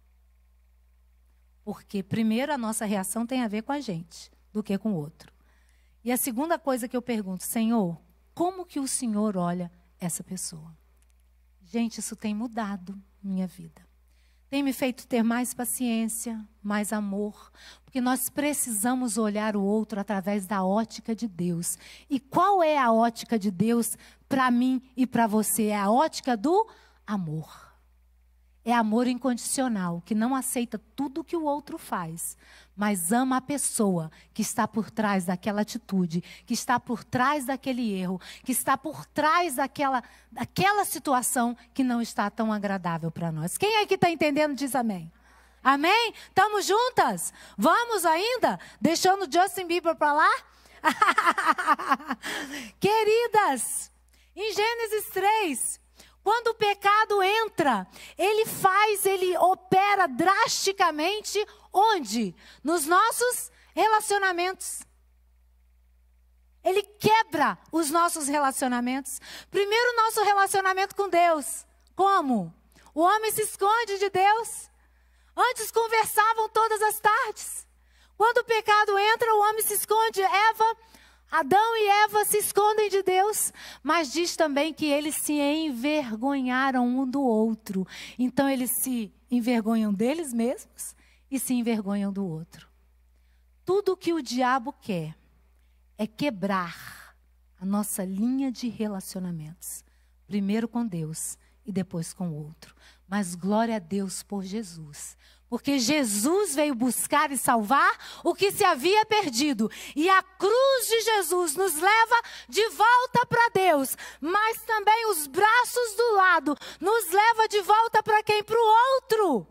Porque, primeiro, a nossa reação tem a ver com a gente, do que com o outro. E a segunda coisa que eu pergunto, Senhor, como que o Senhor olha essa pessoa? Gente, isso tem mudado minha vida. Tem me feito ter mais paciência, mais amor, porque nós precisamos olhar o outro através da ótica de Deus. E qual é a ótica de Deus para mim e para você? É a ótica do amor. É amor incondicional, que não aceita tudo que o outro faz, mas ama a pessoa que está por trás daquela atitude, que está por trás daquele erro, que está por trás daquela, daquela situação que não está tão agradável para nós. Quem é que está entendendo diz amém? Amém? Estamos juntas? Vamos ainda? Deixando Justin Bieber para lá? Queridas, em Gênesis três... quando o pecado entra, ele faz, ele opera drasticamente, onde? Nos nossos relacionamentos. Ele quebra os nossos relacionamentos. Primeiro, nosso relacionamento com Deus. Como? O homem se esconde de Deus. Antes conversavam todas as tardes. Quando o pecado entra, o homem se esconde. Eva, Adão e Eva se escondem de Deus. Mas diz também que eles se envergonharam um do outro. Então eles se envergonham deles mesmos e se envergonham do outro. Tudo que o diabo quer é quebrar a nossa linha de relacionamentos. Primeiro com Deus e depois com o outro. Mas glória a Deus por Jesus. Porque Jesus veio buscar e salvar o que se havia perdido. E a cruz de Jesus nos leva de volta para Deus. Mas também os braços do lado nos leva de volta para quem? Para o outro.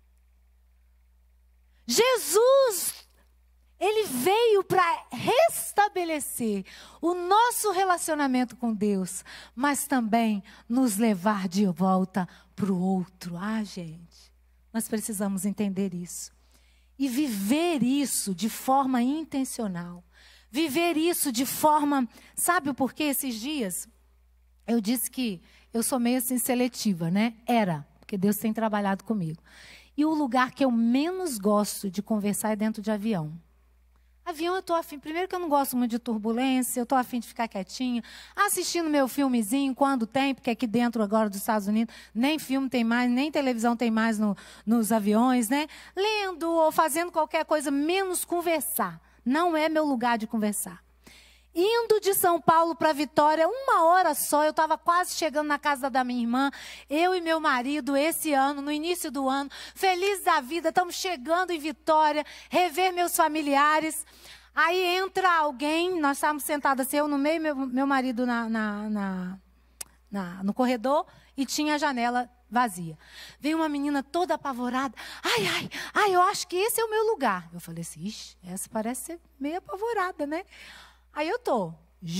Jesus, ele veio para restabelecer o nosso relacionamento com Deus. Mas também nos levar de volta para o outro. Ah, gente. Nós precisamos entender isso. E viver isso de forma intencional. Viver isso de forma... Sabe o porquê esses dias? Eu disse que eu sou meio assim seletiva, né? Era, porque Deus tem trabalhado comigo. E o lugar que eu menos gosto de conversar é dentro de avião. Avião eu estou afim, primeiro que eu não gosto muito de turbulência, eu estou afim de ficar quietinha, assistindo meu filmezinho quando tem, porque aqui dentro agora dos Estados Unidos, nem filme tem mais, nem televisão tem mais no, nos aviões, né? Lendo ou fazendo qualquer coisa, menos conversar. Não é meu lugar de conversar. Indo de São Paulo para Vitória, uma hora só, eu estava quase chegando na casa da minha irmã, eu e meu marido, esse ano, no início do ano, felizes da vida, estamos chegando em Vitória, rever meus familiares. Aí entra alguém, nós estávamos sentados assim, eu no meio, meu, meu marido na, na, na, na, no corredor, e tinha a janela vazia. Veio uma menina toda apavorada, ai, ai, ai, eu acho que esse é o meu lugar. Eu falei assim, ixi, essa parece ser meio apavorada, né? Aí eu estou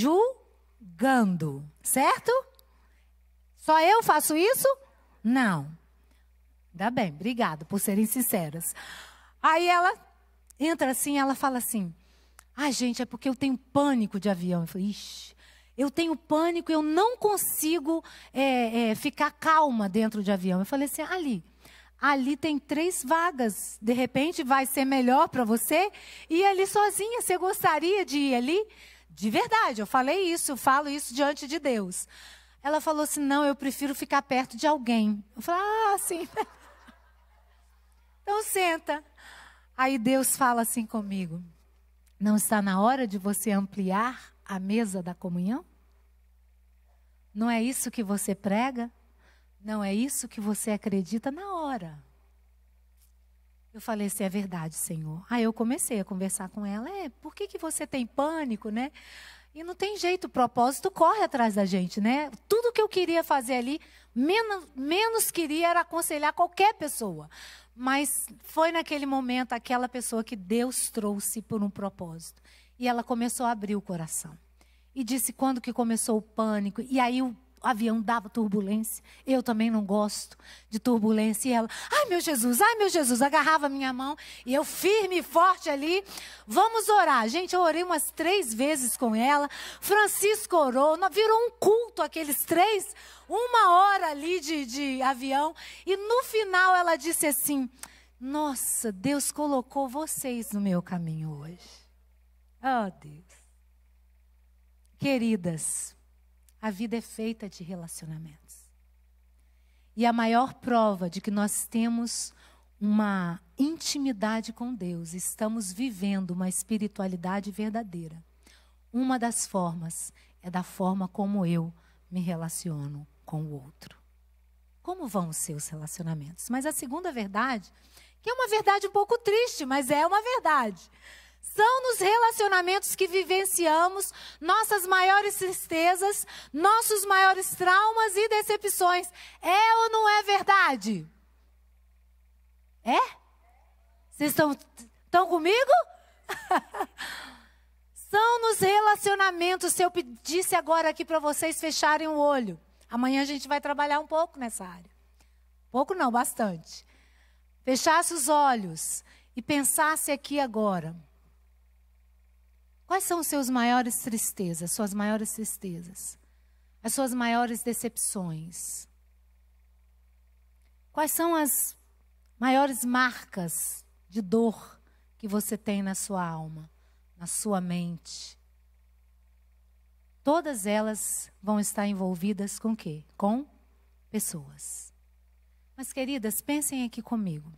julgando, certo? Só eu faço isso? Não. Ainda bem, obrigada por serem sinceras. Aí ela entra assim, ela fala assim, ah, gente, é porque eu tenho pânico de avião. Eu falei, ixi, eu tenho pânico, eu não consigo é, é, ficar calma dentro de avião. Eu falei assim, ali, ali tem três vagas, de repente vai ser melhor para você ir ali sozinha, você gostaria de ir ali? De verdade, eu falei isso, eu falo isso diante de Deus. Ela falou assim, não, eu prefiro ficar perto de alguém. Eu falei, ah, sim. Então senta. Aí Deus fala assim comigo, não está na hora de você ampliar a mesa da comunhão? Não é isso que você prega? Não é isso que você acredita? Na hora. Eu falei assim, é verdade, Senhor. Aí eu comecei a conversar com ela, é, por que que você tem pânico, né? E não tem jeito, o propósito corre atrás da gente, né? Tudo que eu queria fazer ali, menos, menos queria era aconselhar qualquer pessoa. Mas foi naquele momento aquela pessoa que Deus trouxe por um propósito. E ela começou a abrir o coração. E disse quando que começou o pânico, e aí o O avião dava turbulência, eu também não gosto de turbulência. E ela, ai meu Jesus, ai meu Jesus, agarrava a minha mão e eu firme e forte ali, vamos orar. Gente, eu orei umas três vezes com ela, Francisco orou, virou um culto aqueles três, uma hora ali de, de avião. E no final ela disse assim, nossa, Deus colocou vocês no meu caminho hoje. Oh Deus. Queridas, a vida é feita de relacionamentos. E a maior prova de que nós temos uma intimidade com Deus, estamos vivendo uma espiritualidade verdadeira. Uma das formas é da forma como eu me relaciono com o outro. Como vão os seus relacionamentos? Mas a segunda verdade, que é uma verdade um pouco triste, mas é uma verdade. São nos relacionamentos que vivenciamos nossas maiores tristezas, nossos maiores traumas e decepções. É ou não é verdade? É? Vocês estão, estão comigo? São nos relacionamentos. Se eu pedisse agora aqui para vocês fecharem o olho. Amanhã a gente vai trabalhar um pouco nessa área. Pouco não, bastante. Fechasse os olhos e pensasse aqui agora. Quais são os seus maiores tristezas, suas maiores tristezas? As suas maiores decepções? Quais são as maiores marcas de dor que você tem na sua alma, na sua mente? Todas elas vão estar envolvidas com o quê? Com pessoas. Mas, queridas, pensem aqui comigo.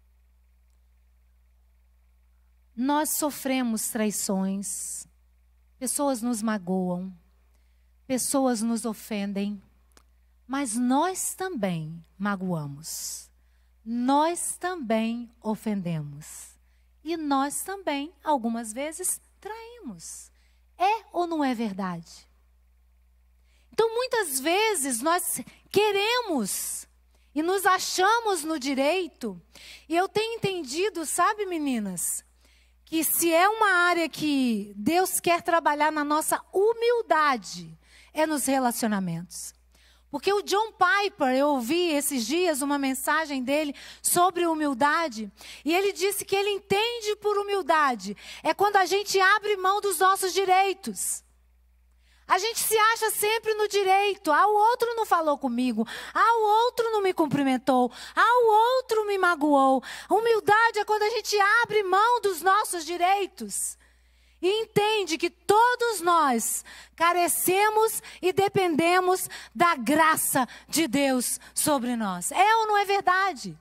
Nós sofremos traições, pessoas nos magoam, pessoas nos ofendem, mas nós também magoamos, nós também ofendemos e nós também, algumas vezes, traímos. É ou não é verdade? Então, muitas vezes, nós queremos e nos achamos no direito, e eu tenho entendido, sabe, meninas, que se é uma área que Deus quer trabalhar na nossa humildade, é nos relacionamentos. Porque o John Piper, eu ouvi esses dias uma mensagem dele sobre humildade, e ele disse que ele entende por humildade, é quando a gente abre mão dos nossos direitos. A gente se acha sempre no direito. Ah, o outro não falou comigo. Ah, o outro não me cumprimentou. Ah, o outro me magoou. Humildade é quando a gente abre mão dos nossos direitos e entende que todos nós carecemos e dependemos da graça de Deus sobre nós. É ou não é verdade?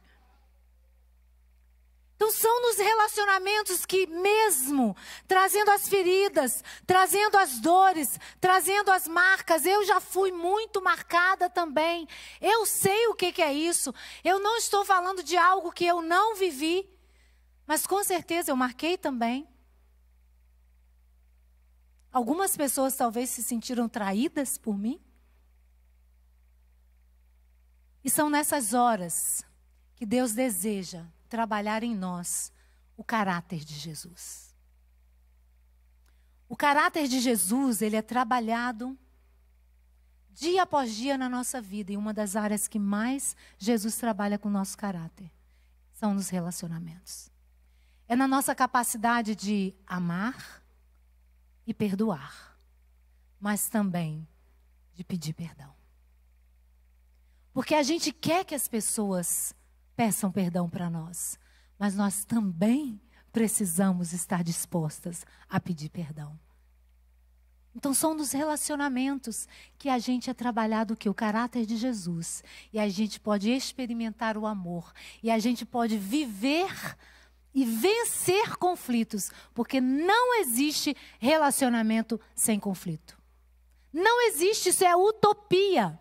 Então são nos relacionamentos que mesmo trazendo as feridas, trazendo as dores, trazendo as marcas, eu já fui muito marcada também. Eu sei o que que é isso. Eu não estou falando de algo que eu não vivi, mas com certeza eu marquei também. Algumas pessoas talvez se sentiram traídas por mim. E são nessas horas que Deus deseja trabalhar em nós o caráter de Jesus. O caráter de Jesus, ele é trabalhado dia após dia na nossa vida. E uma das áreas que mais Jesus trabalha com o nosso caráter são nos relacionamentos. É na nossa capacidade de amar e perdoar, mas também de pedir perdão. Porque a gente quer que as pessoas peçam perdão para nós, mas nós também precisamos estar dispostas a pedir perdão. Então são nos relacionamentos que a gente é trabalhado que o caráter de Jesus, e a gente pode experimentar o amor, e a gente pode viver e vencer conflitos, porque não existe relacionamento sem conflito. Não existe, isso é utopia.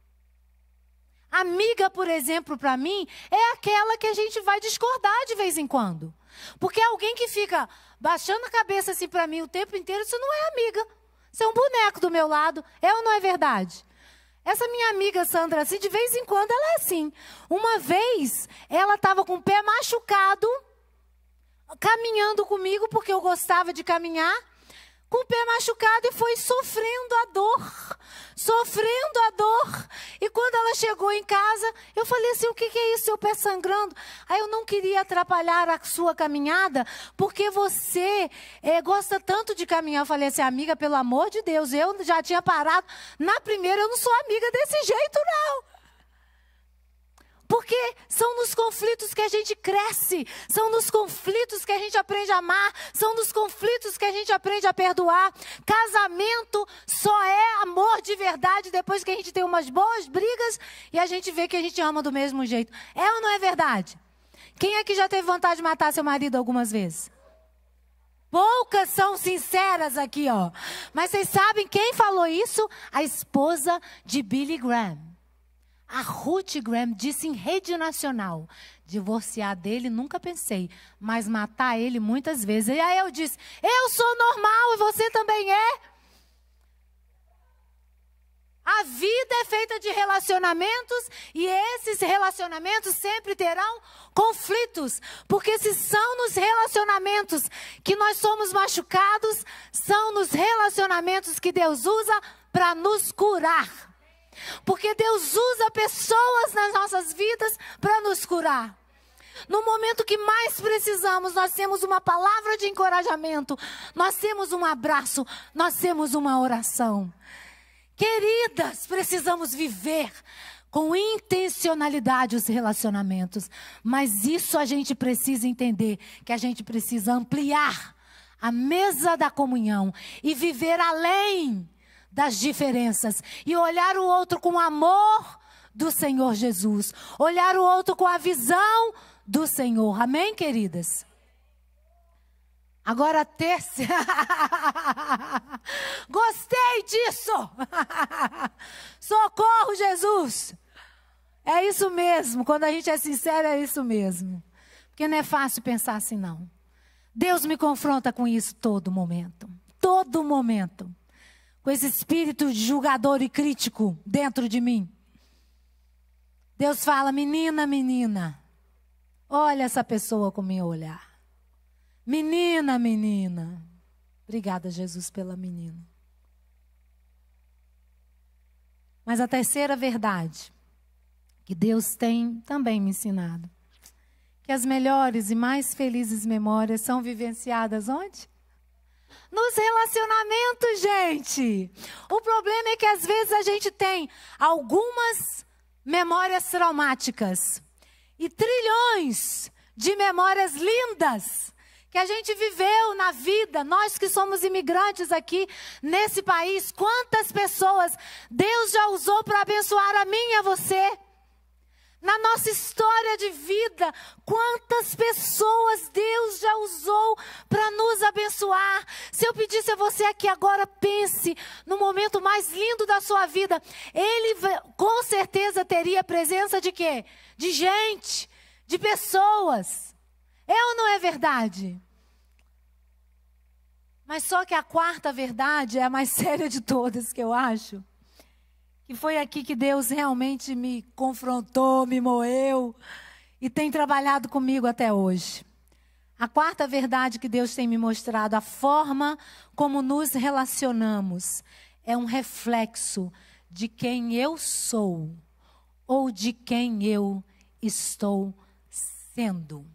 Amiga, por exemplo, para mim, é aquela que a gente vai discordar de vez em quando. Porque alguém que fica baixando a cabeça assim para mim o tempo inteiro, isso não é amiga. Isso é um boneco do meu lado. É ou não é verdade? Essa minha amiga Sandra, assim, de vez em quando, ela é assim. Uma vez, ela estava com o pé machucado, caminhando comigo, porque eu gostava de caminhar, com o pé machucado, e foi sofrendo a dor, sofrendo a dor. E quando ela chegou em casa, eu falei assim, o que, que é isso, seu pé sangrando? Aí eu não queria atrapalhar a sua caminhada, porque você é, gosta tanto de caminhar. Eu falei assim, amiga, pelo amor de Deus, eu já tinha parado. Na primeira, eu não sou amiga desse jeito, não. Porque são nos conflitos que a gente cresce, são nos conflitos que a gente aprende a amar, são nos conflitos que a gente aprende a perdoar. Casamento só é amor de verdade depois que a gente tem umas boas brigas e a gente vê que a gente ama do mesmo jeito. É ou não é verdade? Quem aqui já teve vontade de matar seu marido algumas vezes? Poucas são sinceras aqui, ó. Mas vocês sabem quem falou isso? A esposa de Billy Graham. A Ruth Graham disse em rede nacional, divorciar dele nunca pensei, mas matar ele muitas vezes. E aí eu disse, eu sou normal e você também é. A vida é feita de relacionamentos e esses relacionamentos sempre terão conflitos. Porque se são nos relacionamentos que nós somos machucados, são nos relacionamentos que Deus usa para nos curar. Porque Deus usa pessoas nas nossas vidas para nos curar. No momento que mais precisamos, nós temos uma palavra de encorajamento, nós temos um abraço, nós temos uma oração. Queridas, precisamos viver com intencionalidade os relacionamentos. Mas isso a gente precisa entender, que a gente precisa ampliar a mesa da comunhão e viver além das diferenças. E olhar o outro com o amor do Senhor Jesus. Olhar o outro com a visão do Senhor. Amém, queridas? Agora a terceira. Gostei disso. Socorro, Jesus. É isso mesmo. Quando a gente é sincero, é isso mesmo. Porque não é fácil pensar assim, não. Deus me confronta com isso todo momento. Todo momento. Com esse espírito julgador e crítico dentro de mim. Deus fala, menina, menina. Olha essa pessoa com meu olhar. Menina, menina. Obrigada, Jesus, pela menina. Mas a terceira verdade que Deus tem também me ensinado, que as melhores e mais felizes memórias são vivenciadas onde? Nos relacionamentos, gente. O problema é que às vezes a gente tem algumas memórias traumáticas e trilhões de memórias lindas que a gente viveu na vida. Nós que somos imigrantes aqui nesse país, quantas pessoas Deus já usou para abençoar a mim e a você? Na nossa história de vida, quantas pessoas Deus já usou para nos abençoar. Se eu pedisse a você aqui agora, pense no momento mais lindo da sua vida. Ele com certeza teria presença de quê? De gente, de pessoas. É ou não é verdade? Mas só que a quarta verdade é a mais séria de todas, que eu acho. Que foi aqui que Deus realmente me confrontou, me moeu e tem trabalhado comigo até hoje. A quarta verdade que Deus tem me mostrado, a forma como nos relacionamos, é um reflexo de quem eu sou ou de quem eu estou sendo.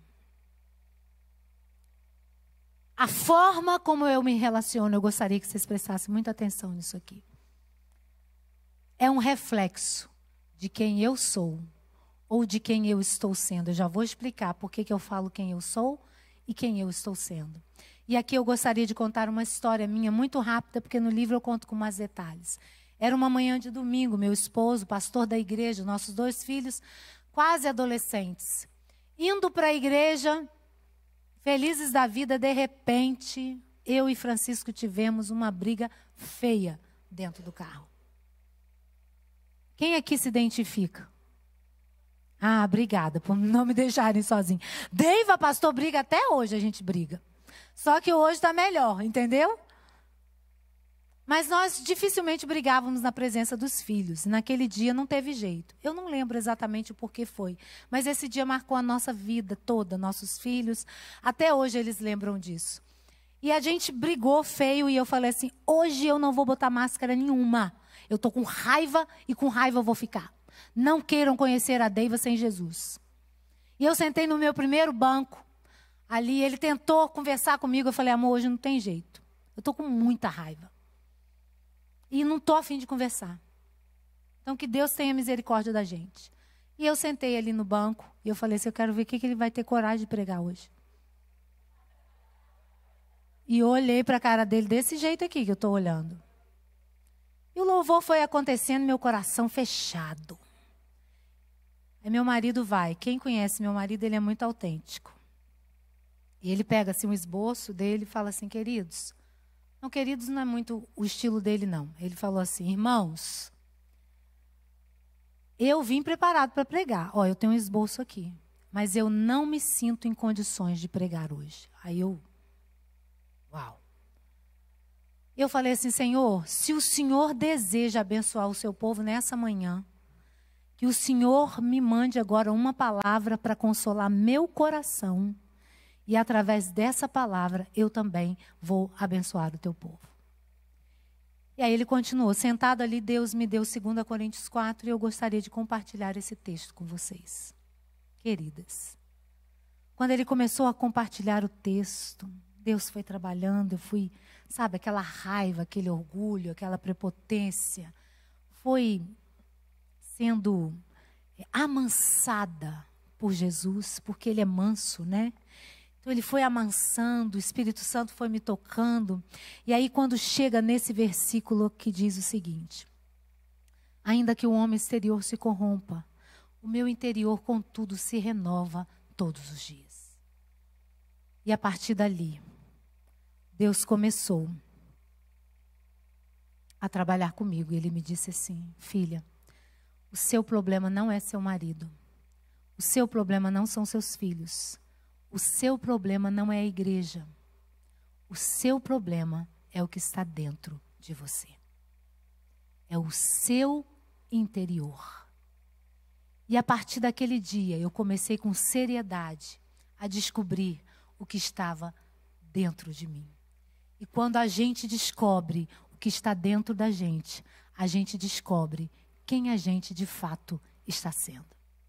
A forma como eu me relaciono, eu gostaria que vocês prestassem muita atenção nisso aqui. É um reflexo de quem eu sou ou de quem eu estou sendo. Eu já vou explicar por que que eu falo quem eu sou e quem eu estou sendo. E aqui eu gostaria de contar uma história minha muito rápida, porque no livro eu conto com mais detalhes. Era uma manhã de domingo, meu esposo, pastor da igreja, nossos dois filhos, quase adolescentes, indo para a igreja, felizes da vida, de repente, eu e Francisco tivemos uma briga feia dentro do carro. Quem aqui se identifica? Ah, obrigada por não me deixarem sozinho. Deiva, pastor, briga até hoje, a gente briga. Só que hoje está melhor, entendeu? Mas nós dificilmente brigávamos na presença dos filhos. Naquele dia não teve jeito. Eu não lembro exatamente o porquê foi. Mas esse dia marcou a nossa vida toda, nossos filhos. Até hoje eles lembram disso. E a gente brigou feio e eu falei assim, hoje eu não vou botar máscara nenhuma. Eu estou com raiva e com raiva eu vou ficar. Não queiram conhecer a Deiva sem Jesus. E eu sentei no meu primeiro banco. Ali ele tentou conversar comigo. Eu falei, amor, hoje não tem jeito. Eu estou com muita raiva. E não estou a fim de conversar. Então que Deus tenha misericórdia da gente. E eu sentei ali no banco. E eu falei assim, eu quero ver o que, que ele vai ter coragem de pregar hoje. E eu olhei para a cara dele desse jeito aqui que eu estou olhando. E o louvor foi acontecendo, meu coração fechado. Aí meu marido vai. Quem conhece meu marido, ele é muito autêntico. E ele pega assim um esboço dele e fala assim, queridos. Não, queridos não é muito o estilo dele, não. Ele falou assim, irmãos, eu vim preparado para pregar. Ó, eu tenho um esboço aqui. Mas eu não me sinto em condições de pregar hoje. Aí eu, uau. Eu falei assim, Senhor, se o Senhor deseja abençoar o seu povo nessa manhã, que o Senhor me mande agora uma palavra para consolar meu coração. E através dessa palavra, eu também vou abençoar o teu povo. E aí ele continuou, sentado ali, Deus me deu dois Coríntios quatro, e eu gostaria de compartilhar esse texto com vocês. Queridas, quando ele começou a compartilhar o texto, Deus foi trabalhando, eu fui, sabe, aquela raiva, aquele orgulho, aquela prepotência, foi sendo amansada por Jesus, porque ele é manso, né? Então ele foi amansando, o Espírito Santo foi me tocando. E aí quando chega nesse versículo que diz o seguinte: ainda que o homem exterior se corrompa, o meu interior, contudo, se renova todos os dias. E a partir dali, Deus começou a trabalhar comigo. E ele me disse assim: filha, o seu problema não é seu marido. O seu problema não são seus filhos. O seu problema não é a igreja. O seu problema é o que está dentro de você. É o seu interior. E a partir daquele dia, eu comecei com seriedade a descobrir o que estava dentro de mim. E quando a gente descobre o que está dentro da gente, a gente descobre quem a gente de fato está sendo.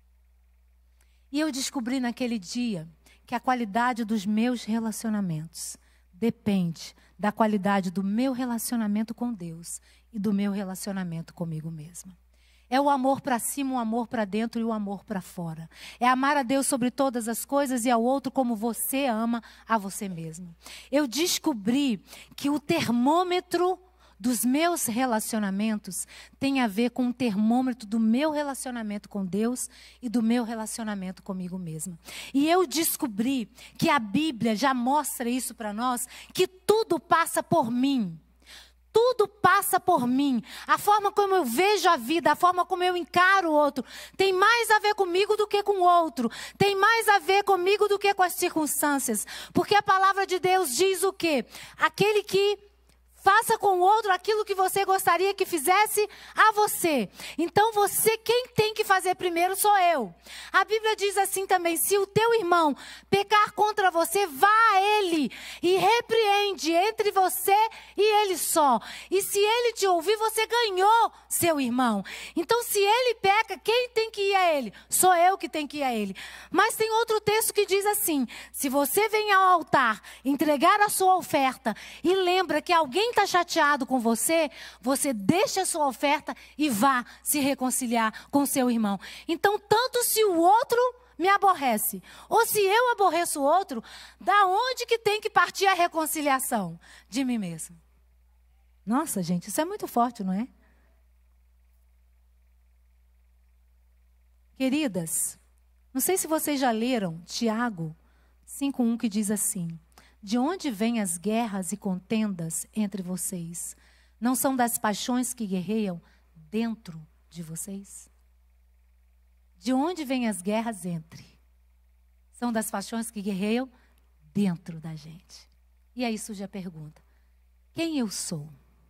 E eu descobri naquele dia que a qualidade dos meus relacionamentos depende da qualidade do meu relacionamento com Deus e do meu relacionamento comigo mesma. É o amor para cima, o amor para dentro e o amor para fora. É amar a Deus sobre todas as coisas e ao outro como você ama a você mesmo. Eu descobri que o termômetro dos meus relacionamentos tem a ver com o termômetro do meu relacionamento com Deus e do meu relacionamento comigo mesma. E eu descobri que a Bíblia já mostra isso para nós, que tudo passa por mim. Tudo passa por mim. A forma como eu vejo a vida, a forma como eu encaro o outro, tem mais a ver comigo do que com o outro. Tem mais a ver comigo do que com as circunstâncias. Porque a palavra de Deus diz o quê? Aquele que faça com o outro aquilo que você gostaria que fizesse a você. Então você, quem tem que fazer primeiro sou eu. A Bíblia diz assim também: se o teu irmão pecar contra você, vá a ele e repreende entre você e ele só. E se ele te ouvir, você ganhou seu irmão. Então se ele peca, quem tem que ir a ele? Sou eu que tenho que ir a ele. Mas tem outro texto que diz assim: se você vem ao altar entregar a sua oferta e lembra que alguém está chateado com você, você deixa a sua oferta e vá se reconciliar com seu irmão. Então, tanto se o outro me aborrece, ou se eu aborreço o outro, da onde que tem que partir a reconciliação? De mim mesmo. Nossa, gente, isso é muito forte, não é? Queridas, não sei se vocês já leram Tiago cinco um, que diz assim: de onde vêm as guerras e contendas entre vocês? Não são das paixões que guerreiam dentro de vocês? De onde vêm as guerras entre? São das paixões que guerreiam dentro da gente. E aí surge a pergunta: quem eu sou?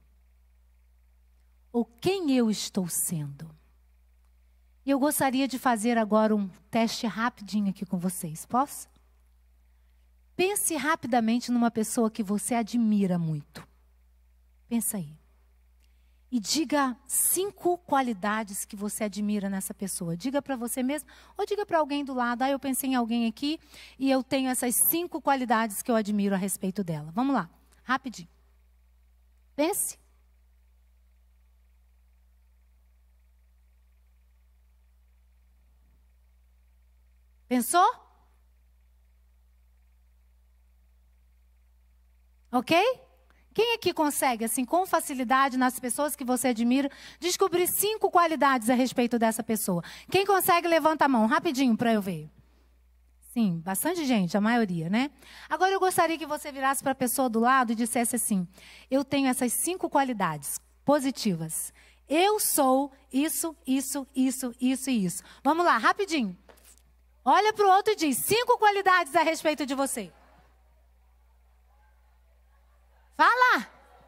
Ou quem eu estou sendo? E eu gostaria de fazer agora um teste rapidinho aqui com vocês. Posso? Pense rapidamente numa pessoa que você admira muito. Pensa aí. E diga cinco qualidades que você admira nessa pessoa. Diga para você mesmo ou diga para alguém do lado: ah, eu pensei em alguém aqui e eu tenho essas cinco qualidades que eu admiro a respeito dela. Vamos lá, rapidinho. Pense. Pensou? Ok? Quem aqui consegue, assim, com facilidade, nas pessoas que você admira, descobrir cinco qualidades a respeito dessa pessoa? Quem consegue, levanta a mão, rapidinho, para eu ver. Sim, bastante gente, a maioria, né? Agora eu gostaria que você virasse para a pessoa do lado e dissesse assim: eu tenho essas cinco qualidades positivas. Eu sou isso, isso, isso, isso e isso. Vamos lá, rapidinho. Olha para o outro e diz cinco qualidades a respeito de você. Fala!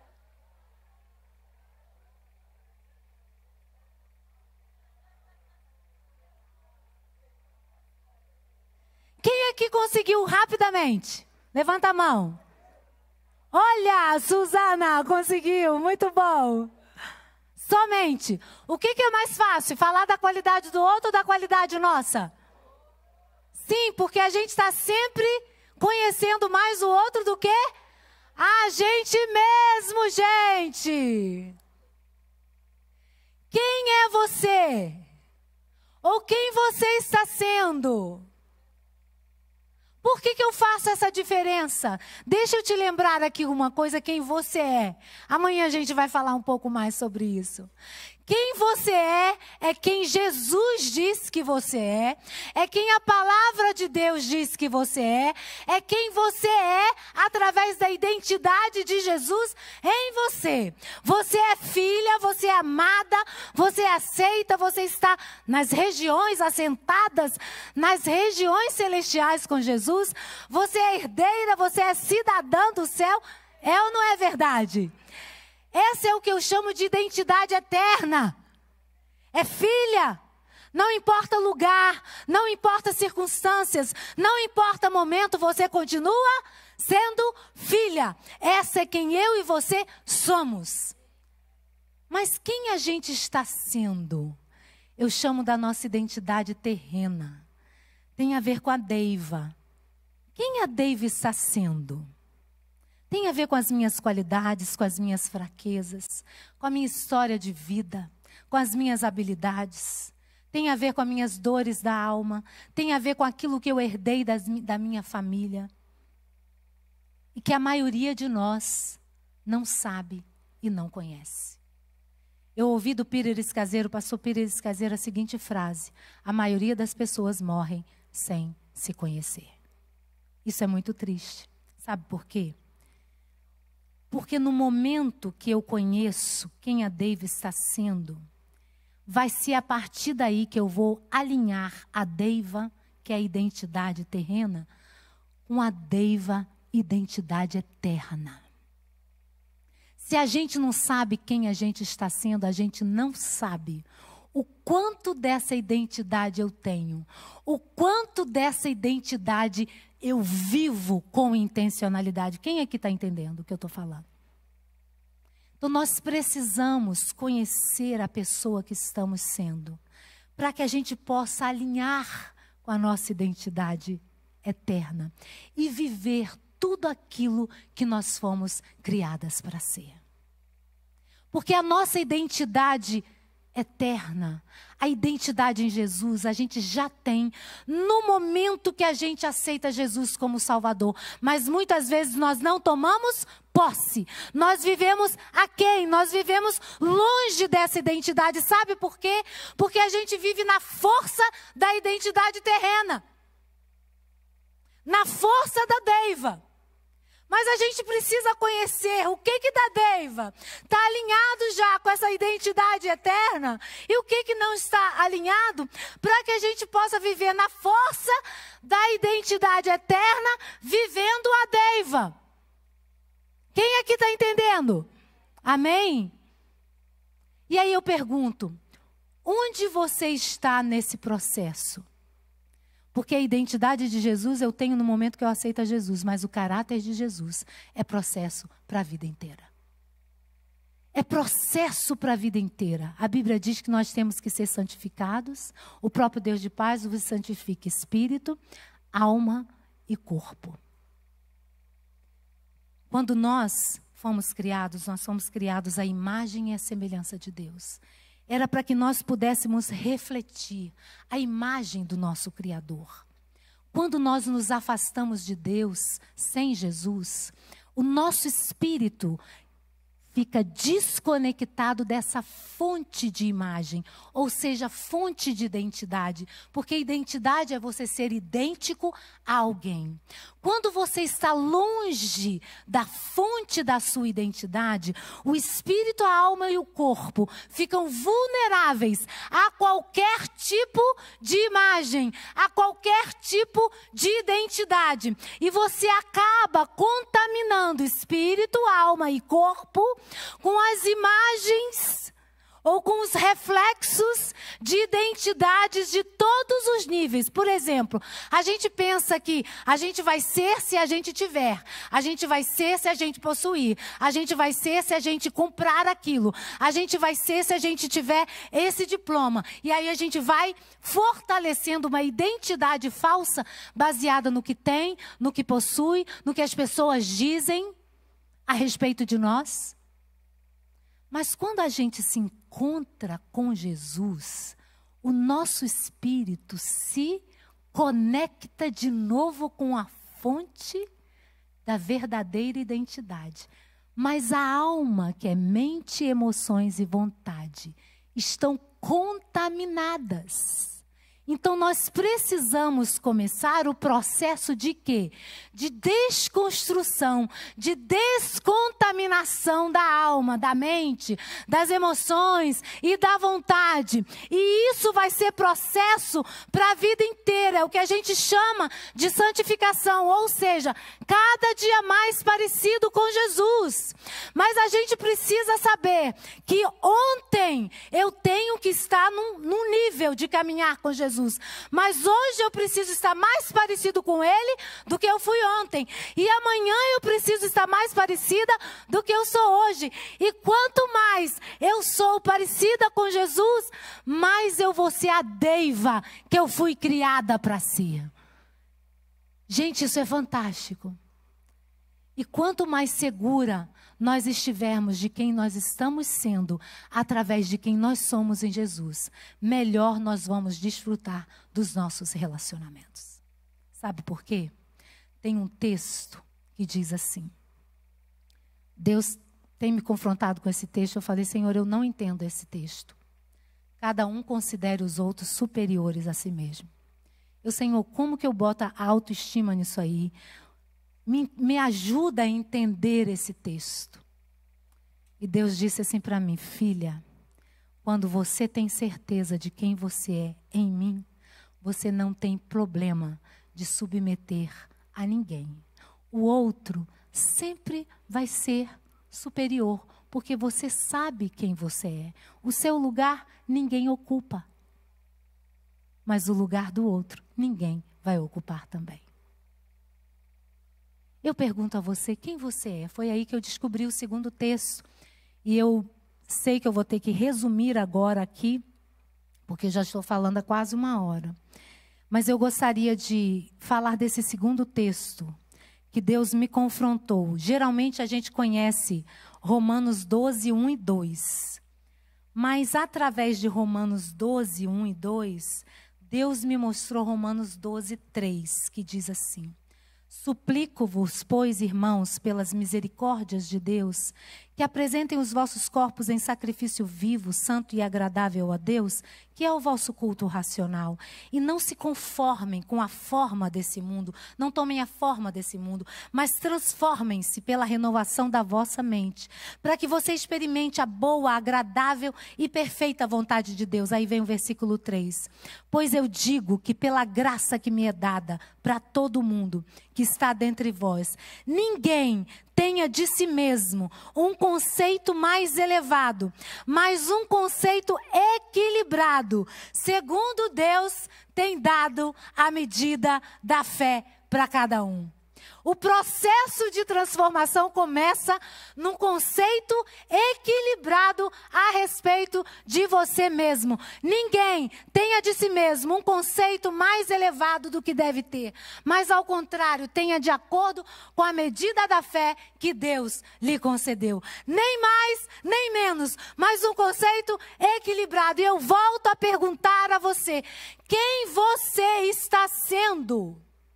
Quem aqui conseguiu rapidamente? Levanta a mão. Olha, Suzana, conseguiu, muito bom. Somente. O que, que é mais fácil? Falar da qualidade do outro ou da qualidade nossa? Sim, porque a gente está sempre conhecendo mais o outro do que a gente mesmo, gente. Quem é você? Ou quem você está sendo? Por que que eu faço essa diferença? Deixa eu te lembrar aqui uma coisa, quem você é. Amanhã a gente vai falar um pouco mais sobre isso. Quem você é, é quem Jesus diz que você é, é quem a palavra de Deus diz que você é, é quem você é através da identidade de Jesus em você. Você é filha, você é amada, você é aceita, você está nas regiões assentadas, nas regiões celestiais com Jesus, você é herdeira, você é cidadã do céu, é ou não é verdade? Esse é o que eu chamo de identidade eterna. É filha. Não importa lugar, não importa circunstâncias, não importa momento, você continua sendo filha. Essa é quem eu e você somos. Mas quem a gente está sendo? Eu chamo da nossa identidade terrena. Tem a ver com a Deiva. Quem a Deiva está sendo? Tem a ver com as minhas qualidades, com as minhas fraquezas, com a minha história de vida, com as minhas habilidades. Tem a ver com as minhas dores da alma. Tem a ver com aquilo que eu herdei das, da minha família. E que a maioria de nós não sabe e não conhece. Eu ouvi do Pires Caseiro, o pastor Pires Caseiro, a seguinte frase: a maioria das pessoas morrem sem se conhecer. Isso é muito triste. Sabe por quê? Porque no momento que eu conheço quem a Deiva está sendo, vai ser a partir daí que eu vou alinhar a Deiva, que é a identidade terrena, com a Deiva, identidade eterna. Se a gente não sabe quem a gente está sendo, a gente não sabe o quanto dessa identidade eu tenho, o quanto dessa identidade eu vivo com intencionalidade. Quem aqui está entendendo o que eu estou falando? Então nós precisamos conhecer a pessoa que estamos sendo, para que a gente possa alinhar com a nossa identidade eterna e viver tudo aquilo que nós fomos criadas para ser. Porque a nossa identidade eterna, a identidade em Jesus, a gente já tem no momento que a gente aceita Jesus como Salvador. Mas muitas vezes nós não tomamos posse. Nós vivemos aquém, nós vivemos longe dessa identidade. Sabe por quê? Porque a gente vive na força da identidade terrena. Na força da Deiva. Mas a gente precisa conhecer o que que da Deiva está alinhado já com essa identidade eterna e o que que não está alinhado, para que a gente possa viver na força da identidade eterna, vivendo a Deiva. Quem aqui está entendendo? Amém? E aí eu pergunto, onde você está nesse processo? Porque a identidade de Jesus eu tenho no momento que eu aceito a Jesus, mas o caráter de Jesus é processo para a vida inteira. É processo para a vida inteira. A Bíblia diz que nós temos que ser santificados. O próprio Deus de paz vos santifica espírito, alma e corpo. Quando nós fomos criados, nós fomos criados à imagem e à semelhança de Deus. Era para que nós pudéssemos refletir a imagem do nosso Criador. Quando nós nos afastamos de Deus sem Jesus, o nosso espírito fica desconectado dessa fonte de imagem, ou seja, fonte de identidade. Porque identidade é você ser idêntico a alguém. Quando você está longe da fonte da sua identidade, o espírito, a alma e o corpo ficam vulneráveis a qualquer tipo de imagem, a qualquer tipo de identidade. E você acaba contaminando espírito, alma e corpo com as imagens ou com os reflexos de identidades de todos os níveis. Por exemplo, a gente pensa que a gente vai ser se a gente tiver, a gente vai ser se a gente possuir, a gente vai ser se a gente comprar aquilo, a gente vai ser se a gente tiver esse diploma. E aí a gente vai fortalecendo uma identidade falsa baseada no que tem, no que possui, no que as pessoas dizem a respeito de nós. Mas quando a gente se encontra com Jesus, o nosso espírito se conecta de novo com a fonte da verdadeira identidade. Mas a alma, que é mente, emoções e vontade, estão contaminadas. Então nós precisamos começar o processo de quê? De desconstrução, de descontaminação da alma, da mente, das emoções e da vontade. E isso vai ser processo para a vida inteira, é o que a gente chama de santificação, ou seja, cada dia mais parecido com Jesus. Mas a gente precisa saber que ontem eu tenho que estar num, num nível de caminhar com Jesus. Mas hoje eu preciso estar mais parecido com Ele do que eu fui ontem. E amanhã eu preciso estar mais parecida do que eu sou hoje. E quanto mais eu sou parecida com Jesus, mais eu vou ser a deiva que eu fui criada para ser. Gente, isso é fantástico. E quanto mais segura nós estivermos de quem nós estamos sendo, através de quem nós somos em Jesus, melhor nós vamos desfrutar dos nossos relacionamentos. Sabe por quê? Tem um texto que diz assim. Deus tem me confrontado com esse texto. Eu falei, Senhor, eu não entendo esse texto. Cada um considere os outros superiores a si mesmo. Eu, Senhor, como que eu boto a autoestima nisso aí? Me, me ajuda a entender esse texto. E Deus disse assim para mim, filha, quando você tem certeza de quem você é em mim, você não tem problema de submeter a ninguém. O outro sempre vai ser superior, porque você sabe quem você é. O seu lugar ninguém ocupa. Mas o lugar do outro ninguém vai ocupar também. Eu pergunto a você, quem você é? Foi aí que eu descobri o segundo texto. E eu sei que eu vou ter que resumir agora aqui, porque já estou falando há quase uma hora. Mas eu gostaria de falar desse segundo texto, que Deus me confrontou. Geralmente a gente conhece Romanos doze, um e dois. Mas através de Romanos doze, um e dois, Deus me mostrou Romanos doze, três, que diz assim. Suplico-vos, pois, irmãos, pelas misericórdias de Deus, que apresentem os vossos corpos em sacrifício vivo, santo e agradável a Deus, que é o vosso culto racional. E não se conformem com a forma desse mundo, não tomem a forma desse mundo, mas transformem-se pela renovação da vossa mente, para que você experimente a boa, agradável e perfeita vontade de Deus. Aí vem o versículo três. Pois eu digo que pela graça que me é dada para todo mundo que está dentre vós, ninguém tenha de si mesmo um conceito mais elevado, mas um conceito equilibrado, segundo Deus tem dado a medida da fé para cada um. O processo de transformação começa num conceito equilibrado a respeito de você mesmo. Ninguém tenha de si mesmo um conceito mais elevado do que deve ter, mas ao contrário, tenha de acordo com a medida da fé que Deus lhe concedeu. Nem mais, nem menos, mas um conceito equilibrado. E eu volto a perguntar a você, quem você está sendo?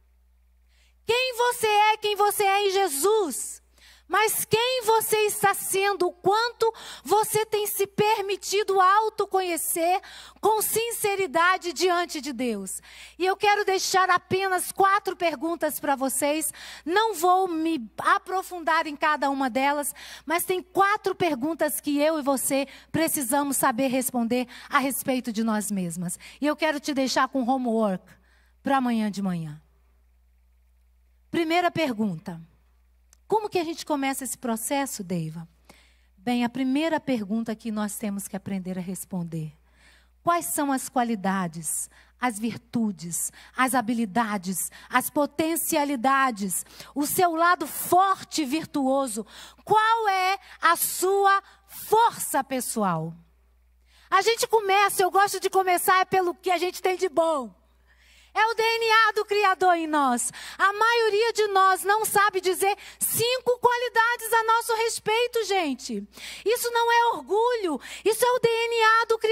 Quem você é, quem você é em Jesus. Mas quem você está sendo, o quanto você tem se permitido autoconhecer com sinceridade diante de Deus. E eu quero deixar apenas quatro perguntas para vocês. Não vou me aprofundar em cada uma delas, mas tem quatro perguntas que eu e você precisamos saber responder a respeito de nós mesmas. E eu quero te deixar com homework para amanhã de manhã. Primeira pergunta. Como que a gente começa esse processo, Deiva? Bem, a primeira pergunta que nós temos que aprender a responder. Quais são as qualidades, as virtudes, as habilidades, as potencialidades, o seu lado forte e virtuoso? Qual é a sua força pessoal? A gente começa, eu gosto de começar pelo que a gente tem de bom. É o D N A do Criador em nós. A maioria de nós não sabe dizer cinco qualidades a nosso respeito, gente. Isso não é orgulho. Isso é o D N A do Criador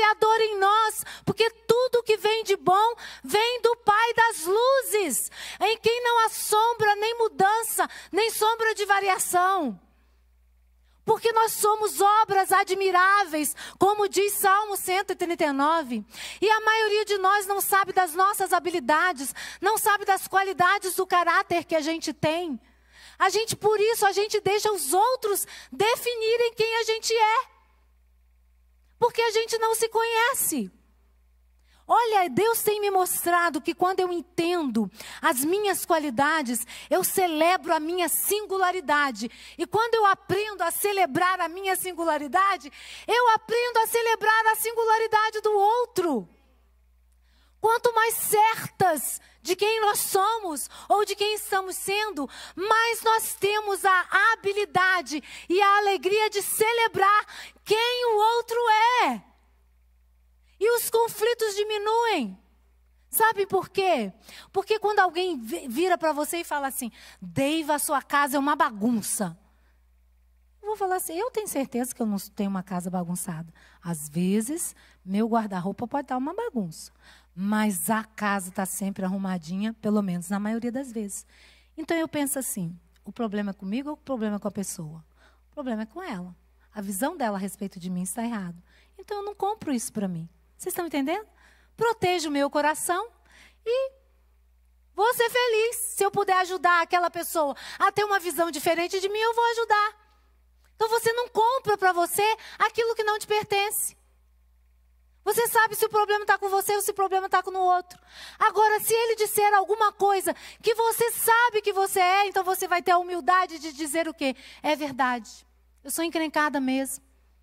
Criador em nós, porque tudo que vem de bom vem do Pai das luzes, em quem não há sombra, nem mudança, nem sombra de variação. Porque nós somos obras admiráveis, como diz Salmo cento e trinta e nove. E a maioria de nós não sabe das nossas habilidades, não sabe das qualidades do caráter que a gente tem. A gente, por isso, a gente deixa os outros definirem quem a gente é. Porque a gente não se conhece. Olha, Deus tem me mostrado que quando eu entendo as minhas qualidades, eu celebro a minha singularidade. E quando eu aprendo a celebrar a minha singularidade, eu aprendo a celebrar a singularidade do outro. Quanto mais certas de quem nós somos ou de quem estamos sendo, mais nós temos a habilidade e a alegria de celebrar quem o outro é. E os conflitos diminuem. Sabe por quê? Porque quando alguém vira para você e fala assim, Dave, a sua casa é uma bagunça. Eu vou falar assim, eu tenho certeza que eu não tenho uma casa bagunçada. Às vezes, meu guarda-roupa pode estar uma bagunça. Mas a casa está sempre arrumadinha, pelo menos na maioria das vezes. Então eu penso assim, o problema é comigo ou o problema é com a pessoa? O problema é com ela. A visão dela a respeito de mim está errada. Então eu não compro isso para mim. Vocês estão entendendo? Protejo o meu coração e vou ser feliz. Se eu puder ajudar aquela pessoa a ter uma visão diferente de mim, eu vou ajudar. Então você não compra para você aquilo que não te pertence. Você sabe se o problema está com você ou se o problema está com o outro. Agora, se ele disser alguma coisa que você sabe que você é, então você vai ter a humildade de dizer o quê? É verdade. Eu sou encrencada mesmo.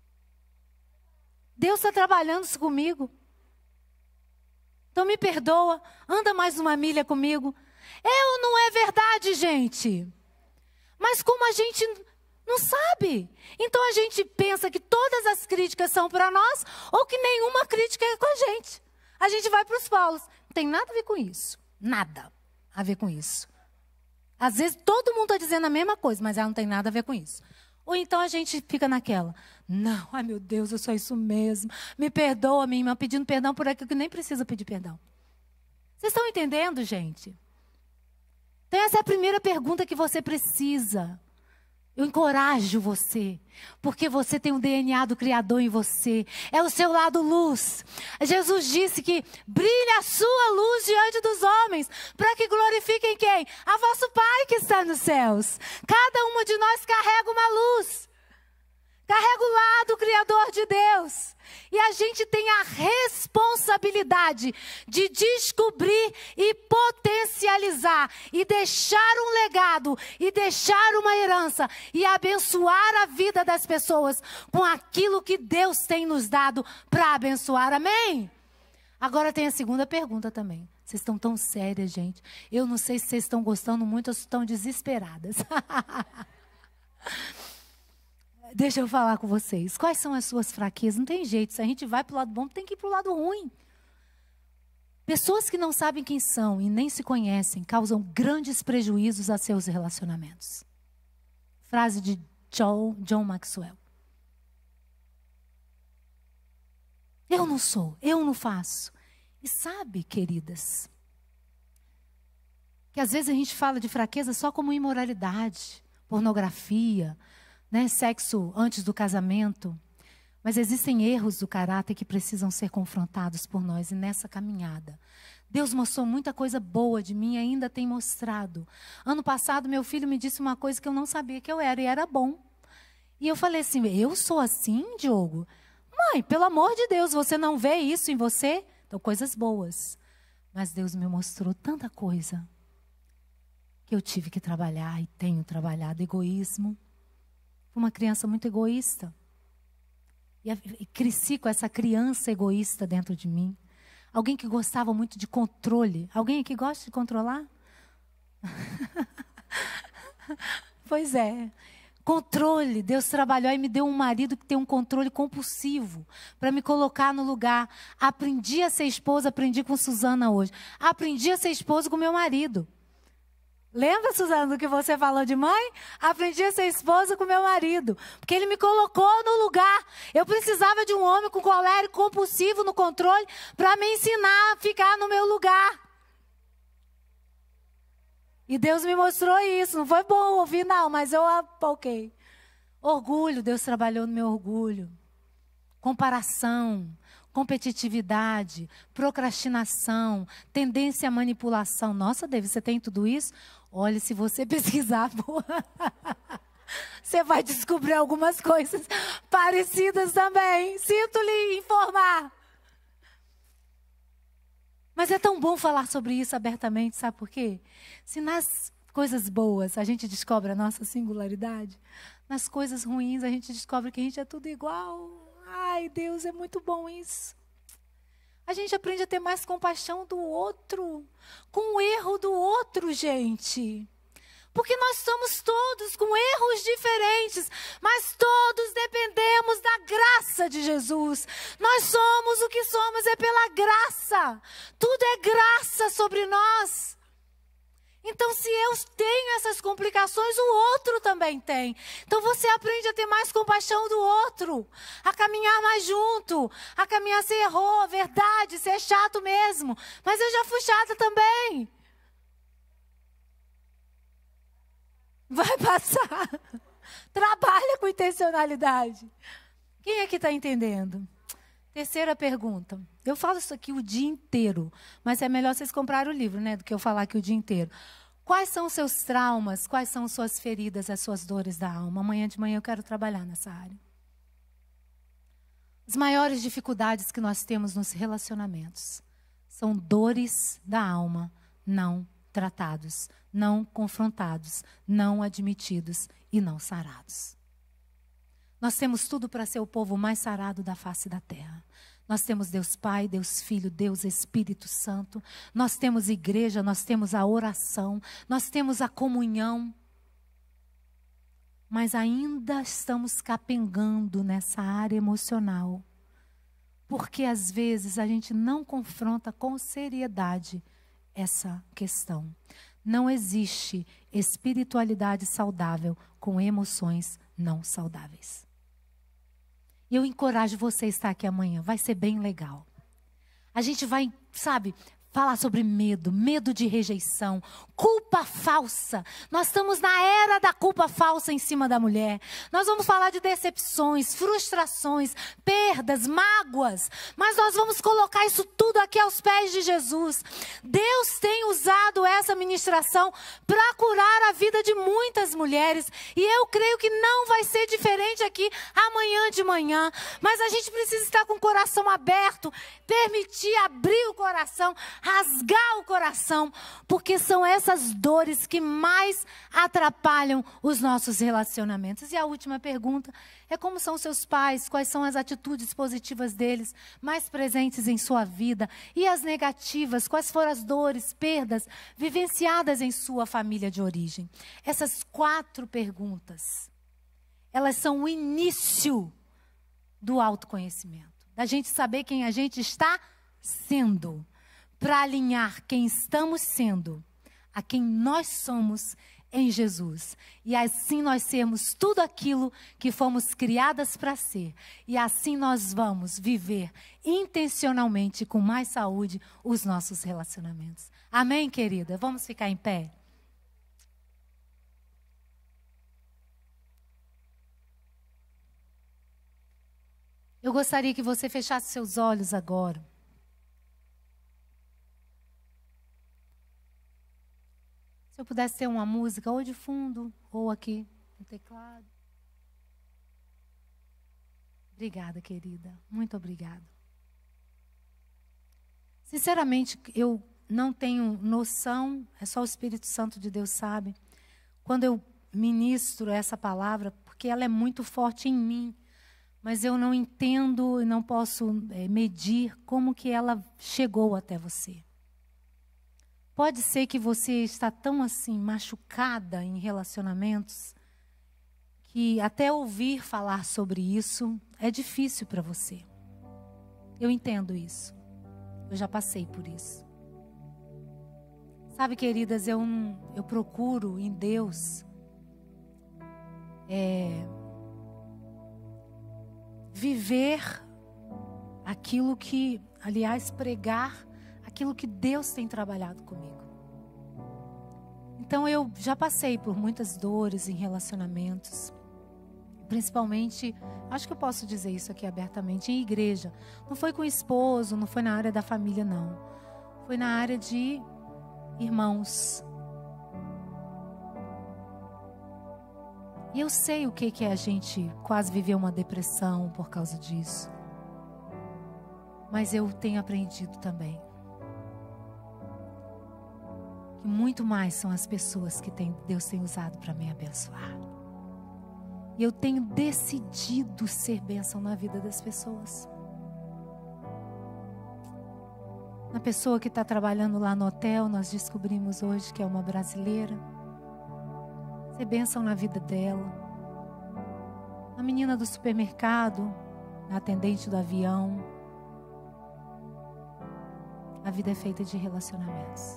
Deus está trabalhando isso comigo. Então me perdoa, anda mais uma milha comigo. É ou não é verdade, gente? Mas como a gente não sabe, então a gente pensa que todas as críticas são para nós ou que nenhuma crítica é com a gente. A gente vai para os polos. Não tem nada a ver com isso. Nada a ver com isso. Às vezes todo mundo está dizendo a mesma coisa, mas ela não tem nada a ver com isso. Ou então a gente fica naquela, não, ai meu Deus, eu sou isso mesmo. Me perdoa, minha irmã, pedindo perdão por aquilo que nem precisa pedir perdão. Vocês estão entendendo, gente? Então essa é a primeira pergunta que você precisa. Eu encorajo você, porque você tem o D N A do Criador em você. É o seu lado luz. Jesus disse que brilha a sua luz diante dos homens, para que glorifiquem quem? A vosso Pai que está nos céus. Cada uma de nós carrega uma luz. Carrega o lado Criador de Deus. E a gente tem a responsabilidade de descobrir e potencializar e deixar um legado e deixar uma herança e abençoar a vida das pessoas com aquilo que Deus tem nos dado para abençoar. Amém? Agora tem a segunda pergunta também. Vocês estão tão sérias, gente. Eu não sei se vocês estão gostando muito ou se estão desesperadas. Deixa eu falar com vocês. Quais são as suas fraquezas? Não tem jeito. Se a gente vai para o lado bom, tem que ir para o lado ruim. Pessoas que não sabem quem são e nem se conhecem causam grandes prejuízos a seus relacionamentos. Frase de John, John Maxwell. Eu não sou, eu não faço. E sabe, queridas, que às vezes a gente fala de fraqueza só como imoralidade, pornografia, né, sexo antes do casamento. Mas existem erros do caráter que precisam ser confrontados por nós. E nessa caminhada, Deus mostrou muita coisa boa de mim e ainda tem mostrado. Ano passado, meu filho me disse uma coisa que eu não sabia que eu era, e era bom. E eu falei assim, eu sou assim, Diogo? Mãe, pelo amor de Deus, você não vê isso em você? Então, coisas boas. Mas Deus me mostrou tanta coisa que eu tive que trabalhar e tenho trabalhado. Egoísmo. Fui uma criança muito egoísta. E cresci com essa criança egoísta dentro de mim. Alguém que gostava muito de controle. Alguém aqui gosta de controlar? Pois é. Controle. Deus trabalhou e me deu um marido que tem um controle compulsivo para me colocar no lugar. Aprendi a ser esposa, aprendi com Suzana hoje. Aprendi a ser esposa com meu marido. Lembra, Suzana, do que você falou de mãe? Aprendi a ser esposa com meu marido, porque ele me colocou no lugar. Eu precisava de um homem com colérico compulsivo no controle para me ensinar a ficar no meu lugar. E Deus me mostrou isso. Não foi bom ouvir, não, mas eu apalquei. Orgulho, Deus trabalhou no meu orgulho. Comparação, competitividade, procrastinação, tendência à manipulação. Nossa, David, você tem tudo isso? Olha, se você pesquisar, você vai descobrir algumas coisas parecidas também. Sinto lhe informar. Mas é tão bom falar sobre isso abertamente, sabe por quê? Se nas coisas boas a gente descobre a nossa singularidade, nas coisas ruins a gente descobre que a gente é tudo igual. Ai, Deus, é muito bom isso. A gente aprende a ter mais compaixão do outro, com o erro do outro, gente. Porque nós somos todos com erros diferentes, mas todos dependemos da graça de Jesus. Nós somos o que somos é pela graça. Tudo é graça sobre nós. Então, se eu tenho essas complicações, o outro também tem. Então, você aprende a ter mais compaixão do outro, a caminhar mais junto, a caminhar, você errou, verdade, você é chato mesmo. Mas eu já fui chata também. Vai passar. Trabalha com intencionalidade. Quem aqui está entendendo? Terceira pergunta. Eu falo isso aqui o dia inteiro, mas é melhor vocês comprarem o livro, né, do que eu falar aqui o dia inteiro. Quais são os seus traumas? Quais são suas feridas, as suas dores da alma? Amanhã de manhã eu quero trabalhar nessa área. As maiores dificuldades que nós temos nos relacionamentos são dores da alma não tratados, não confrontados, não admitidos e não sarados. Nós temos tudo para ser o povo mais sarado da face da terra. Nós temos Deus Pai, Deus Filho, Deus Espírito Santo. Nós temos igreja, nós temos a oração, nós temos a comunhão. Mas ainda estamos capengando nessa área emocional. Porque às vezes a gente não confronta com seriedade essa questão. Não existe espiritualidade saudável com emoções não saudáveis. E eu encorajo você a estar aqui amanhã, vai ser bem legal. A gente vai, sabe, falar sobre medo, medo de rejeição, culpa falsa. Nós estamos na era da culpa falsa em cima da mulher. Nós vamos falar de decepções, frustrações, perdas, mágoas. Mas nós vamos colocar isso tudo aqui aos pés de Jesus. Deus tem usado essa ministração para curar a vida de muitas mulheres. E eu creio que não vai ser diferente aqui amanhã de manhã. Mas a gente precisa estar com o coração aberto, permitir abrir o coração, rasgar o coração, porque são essas dores que mais atrapalham os nossos relacionamentos. E a última pergunta é: como são seus pais? Quais são as atitudes positivas deles mais presentes em sua vida? E as negativas? Quais foram as dores, perdas vivenciadas em sua família de origem? Essas quatro perguntas, elas são o início do autoconhecimento, da gente saber quem a gente está sendo, para alinhar quem estamos sendo a quem nós somos em Jesus. E assim nós sermos tudo aquilo que fomos criadas para ser. E assim nós vamos viver intencionalmente, com mais saúde, os nossos relacionamentos. Amém, querida? Vamos ficar em pé? Eu gostaria que você fechasse seus olhos agora. Se eu pudesse ter uma música, ou de fundo, ou aqui no teclado. Obrigada, querida. Muito obrigada. Sinceramente, eu não tenho noção, é só o Espírito Santo de Deus sabe, quando eu ministro essa palavra, porque ela é muito forte em mim, mas eu não entendo e não posso é, medir como que ela chegou até você. Pode ser que você está tão assim machucada em relacionamentos que até ouvir falar sobre isso é difícil para você. Eu entendo isso. Eu já passei por isso. Sabe, queridas, eu, eu procuro em Deus é, viver aquilo que, aliás, pregar aquilo que Deus tem trabalhado comigo. Então eu já passei por muitas dores em relacionamentos, principalmente, acho que eu posso dizer isso aqui abertamente, em igreja. Não foi com o esposo, não foi na área da família, não. Foi na área de irmãos. E eu sei o que que é a gente quase viver uma depressão por causa disso. Mas eu tenho aprendido também que muito mais são as pessoas que tem, Deus tem usado para me abençoar. E eu tenho decidido ser bênção na vida das pessoas. Na pessoa que está trabalhando lá no hotel, nós descobrimos hoje que é uma brasileira. Ser bênção na vida dela. A menina do supermercado, a atendente do avião. A vida é feita de relacionamentos.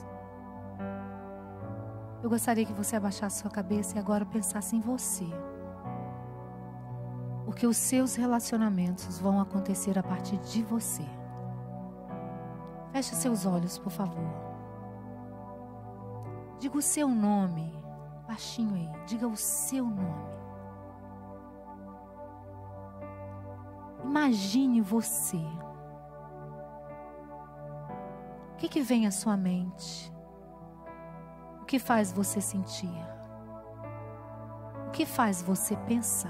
Eu gostaria que você abaixasse sua cabeça e agora pensasse em você. Porque os seus relacionamentos vão acontecer a partir de você. Feche seus olhos, por favor. Diga o seu nome, baixinho aí. Diga o seu nome. Imagine você. O que que vem à sua mente? O que faz você sentir? O que faz você pensar?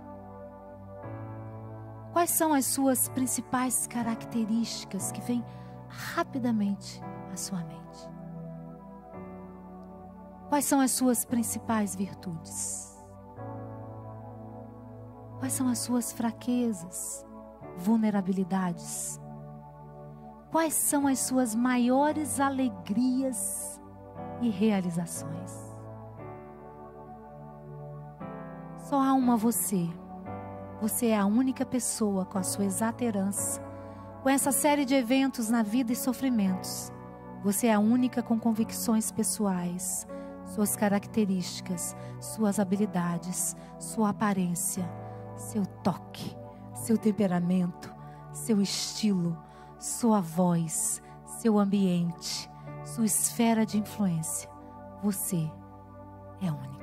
Quais são as suas principais características que vêm rapidamente à sua mente? Quais são as suas principais virtudes? Quais são as suas fraquezas, vulnerabilidades? Quais são as suas maiores alegrias e realizações? Só há uma você. Você é a única pessoa com a sua exata herança, com essa série de eventos na vida e sofrimentos. Você é a única com convicções pessoais, suas características, suas habilidades, sua aparência, seu toque, seu temperamento, seu estilo, sua voz, seu ambiente, sua esfera de influência. Você é única.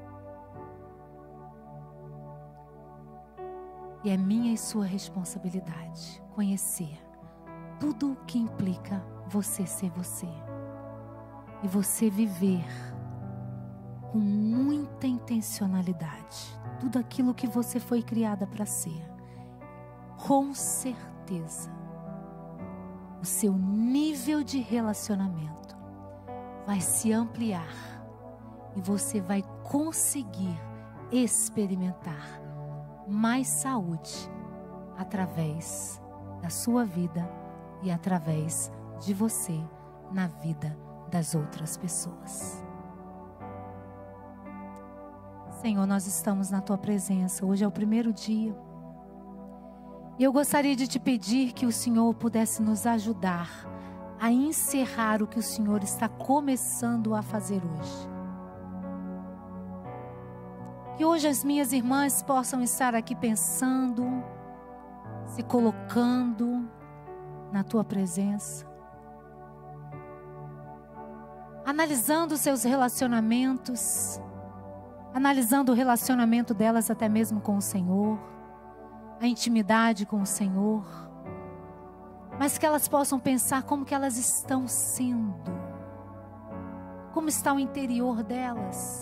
E é minha e sua responsabilidade conhecer tudo o que implica você ser você. E você viver com muita intencionalidade tudo aquilo que você foi criada para ser. Com certeza, o seu nível de relacionamento vai se ampliar e você vai conseguir experimentar mais saúde através da sua vida e através de você na vida das outras pessoas. Senhor, nós estamos na Tua presença. Hoje é o primeiro dia. E eu gostaria de te pedir que o Senhor pudesse nos ajudar a encerrar o que o Senhor está começando a fazer hoje. Que hoje as minhas irmãs possam estar aqui pensando, se colocando na Tua presença, analisando seus relacionamentos, analisando o relacionamento delas até mesmo com o Senhor, a intimidade com o Senhor, mas que elas possam pensar como que elas estão sendo, como está o interior delas.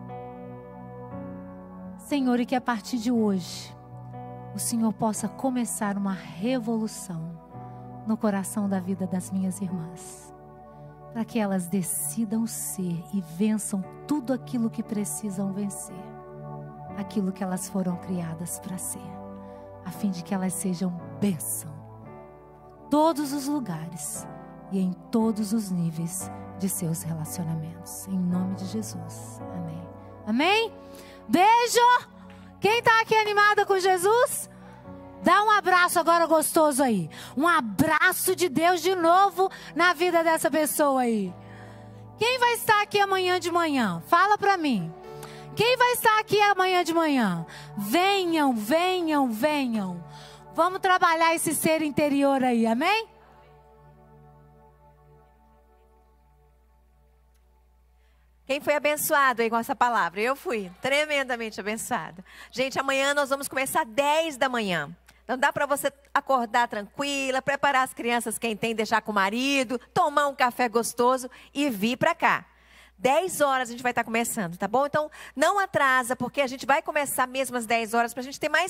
Senhor, e que a partir de hoje, o Senhor possa começar uma revolução no coração da vida das minhas irmãs, para que elas decidam ser e vençam tudo aquilo que precisam vencer, aquilo que elas foram criadas para ser, a fim de que elas sejam bênção em todos os lugares e em todos os níveis de seus relacionamentos. Em nome de Jesus. Amém. Amém? Beijo! Quem está aqui animada com Jesus? Dá um abraço agora gostoso aí. Um abraço de Deus de novo na vida dessa pessoa aí. Quem vai estar aqui amanhã de manhã? Fala para mim. Quem vai estar aqui amanhã de manhã? Venham, venham, venham. Vamos trabalhar esse ser interior aí, amém? Quem foi abençoado aí com essa palavra? Eu fui tremendamente abençoada. Gente, amanhã nós vamos começar às dez da manhã. Não dá para você acordar tranquila, preparar as crianças quem tem, deixar com o marido, tomar um café gostoso e vir para cá. dez horas a gente vai estar começando, tá bom? Então, não atrasa, porque a gente vai começar mesmo às dez horas, para a gente ter mais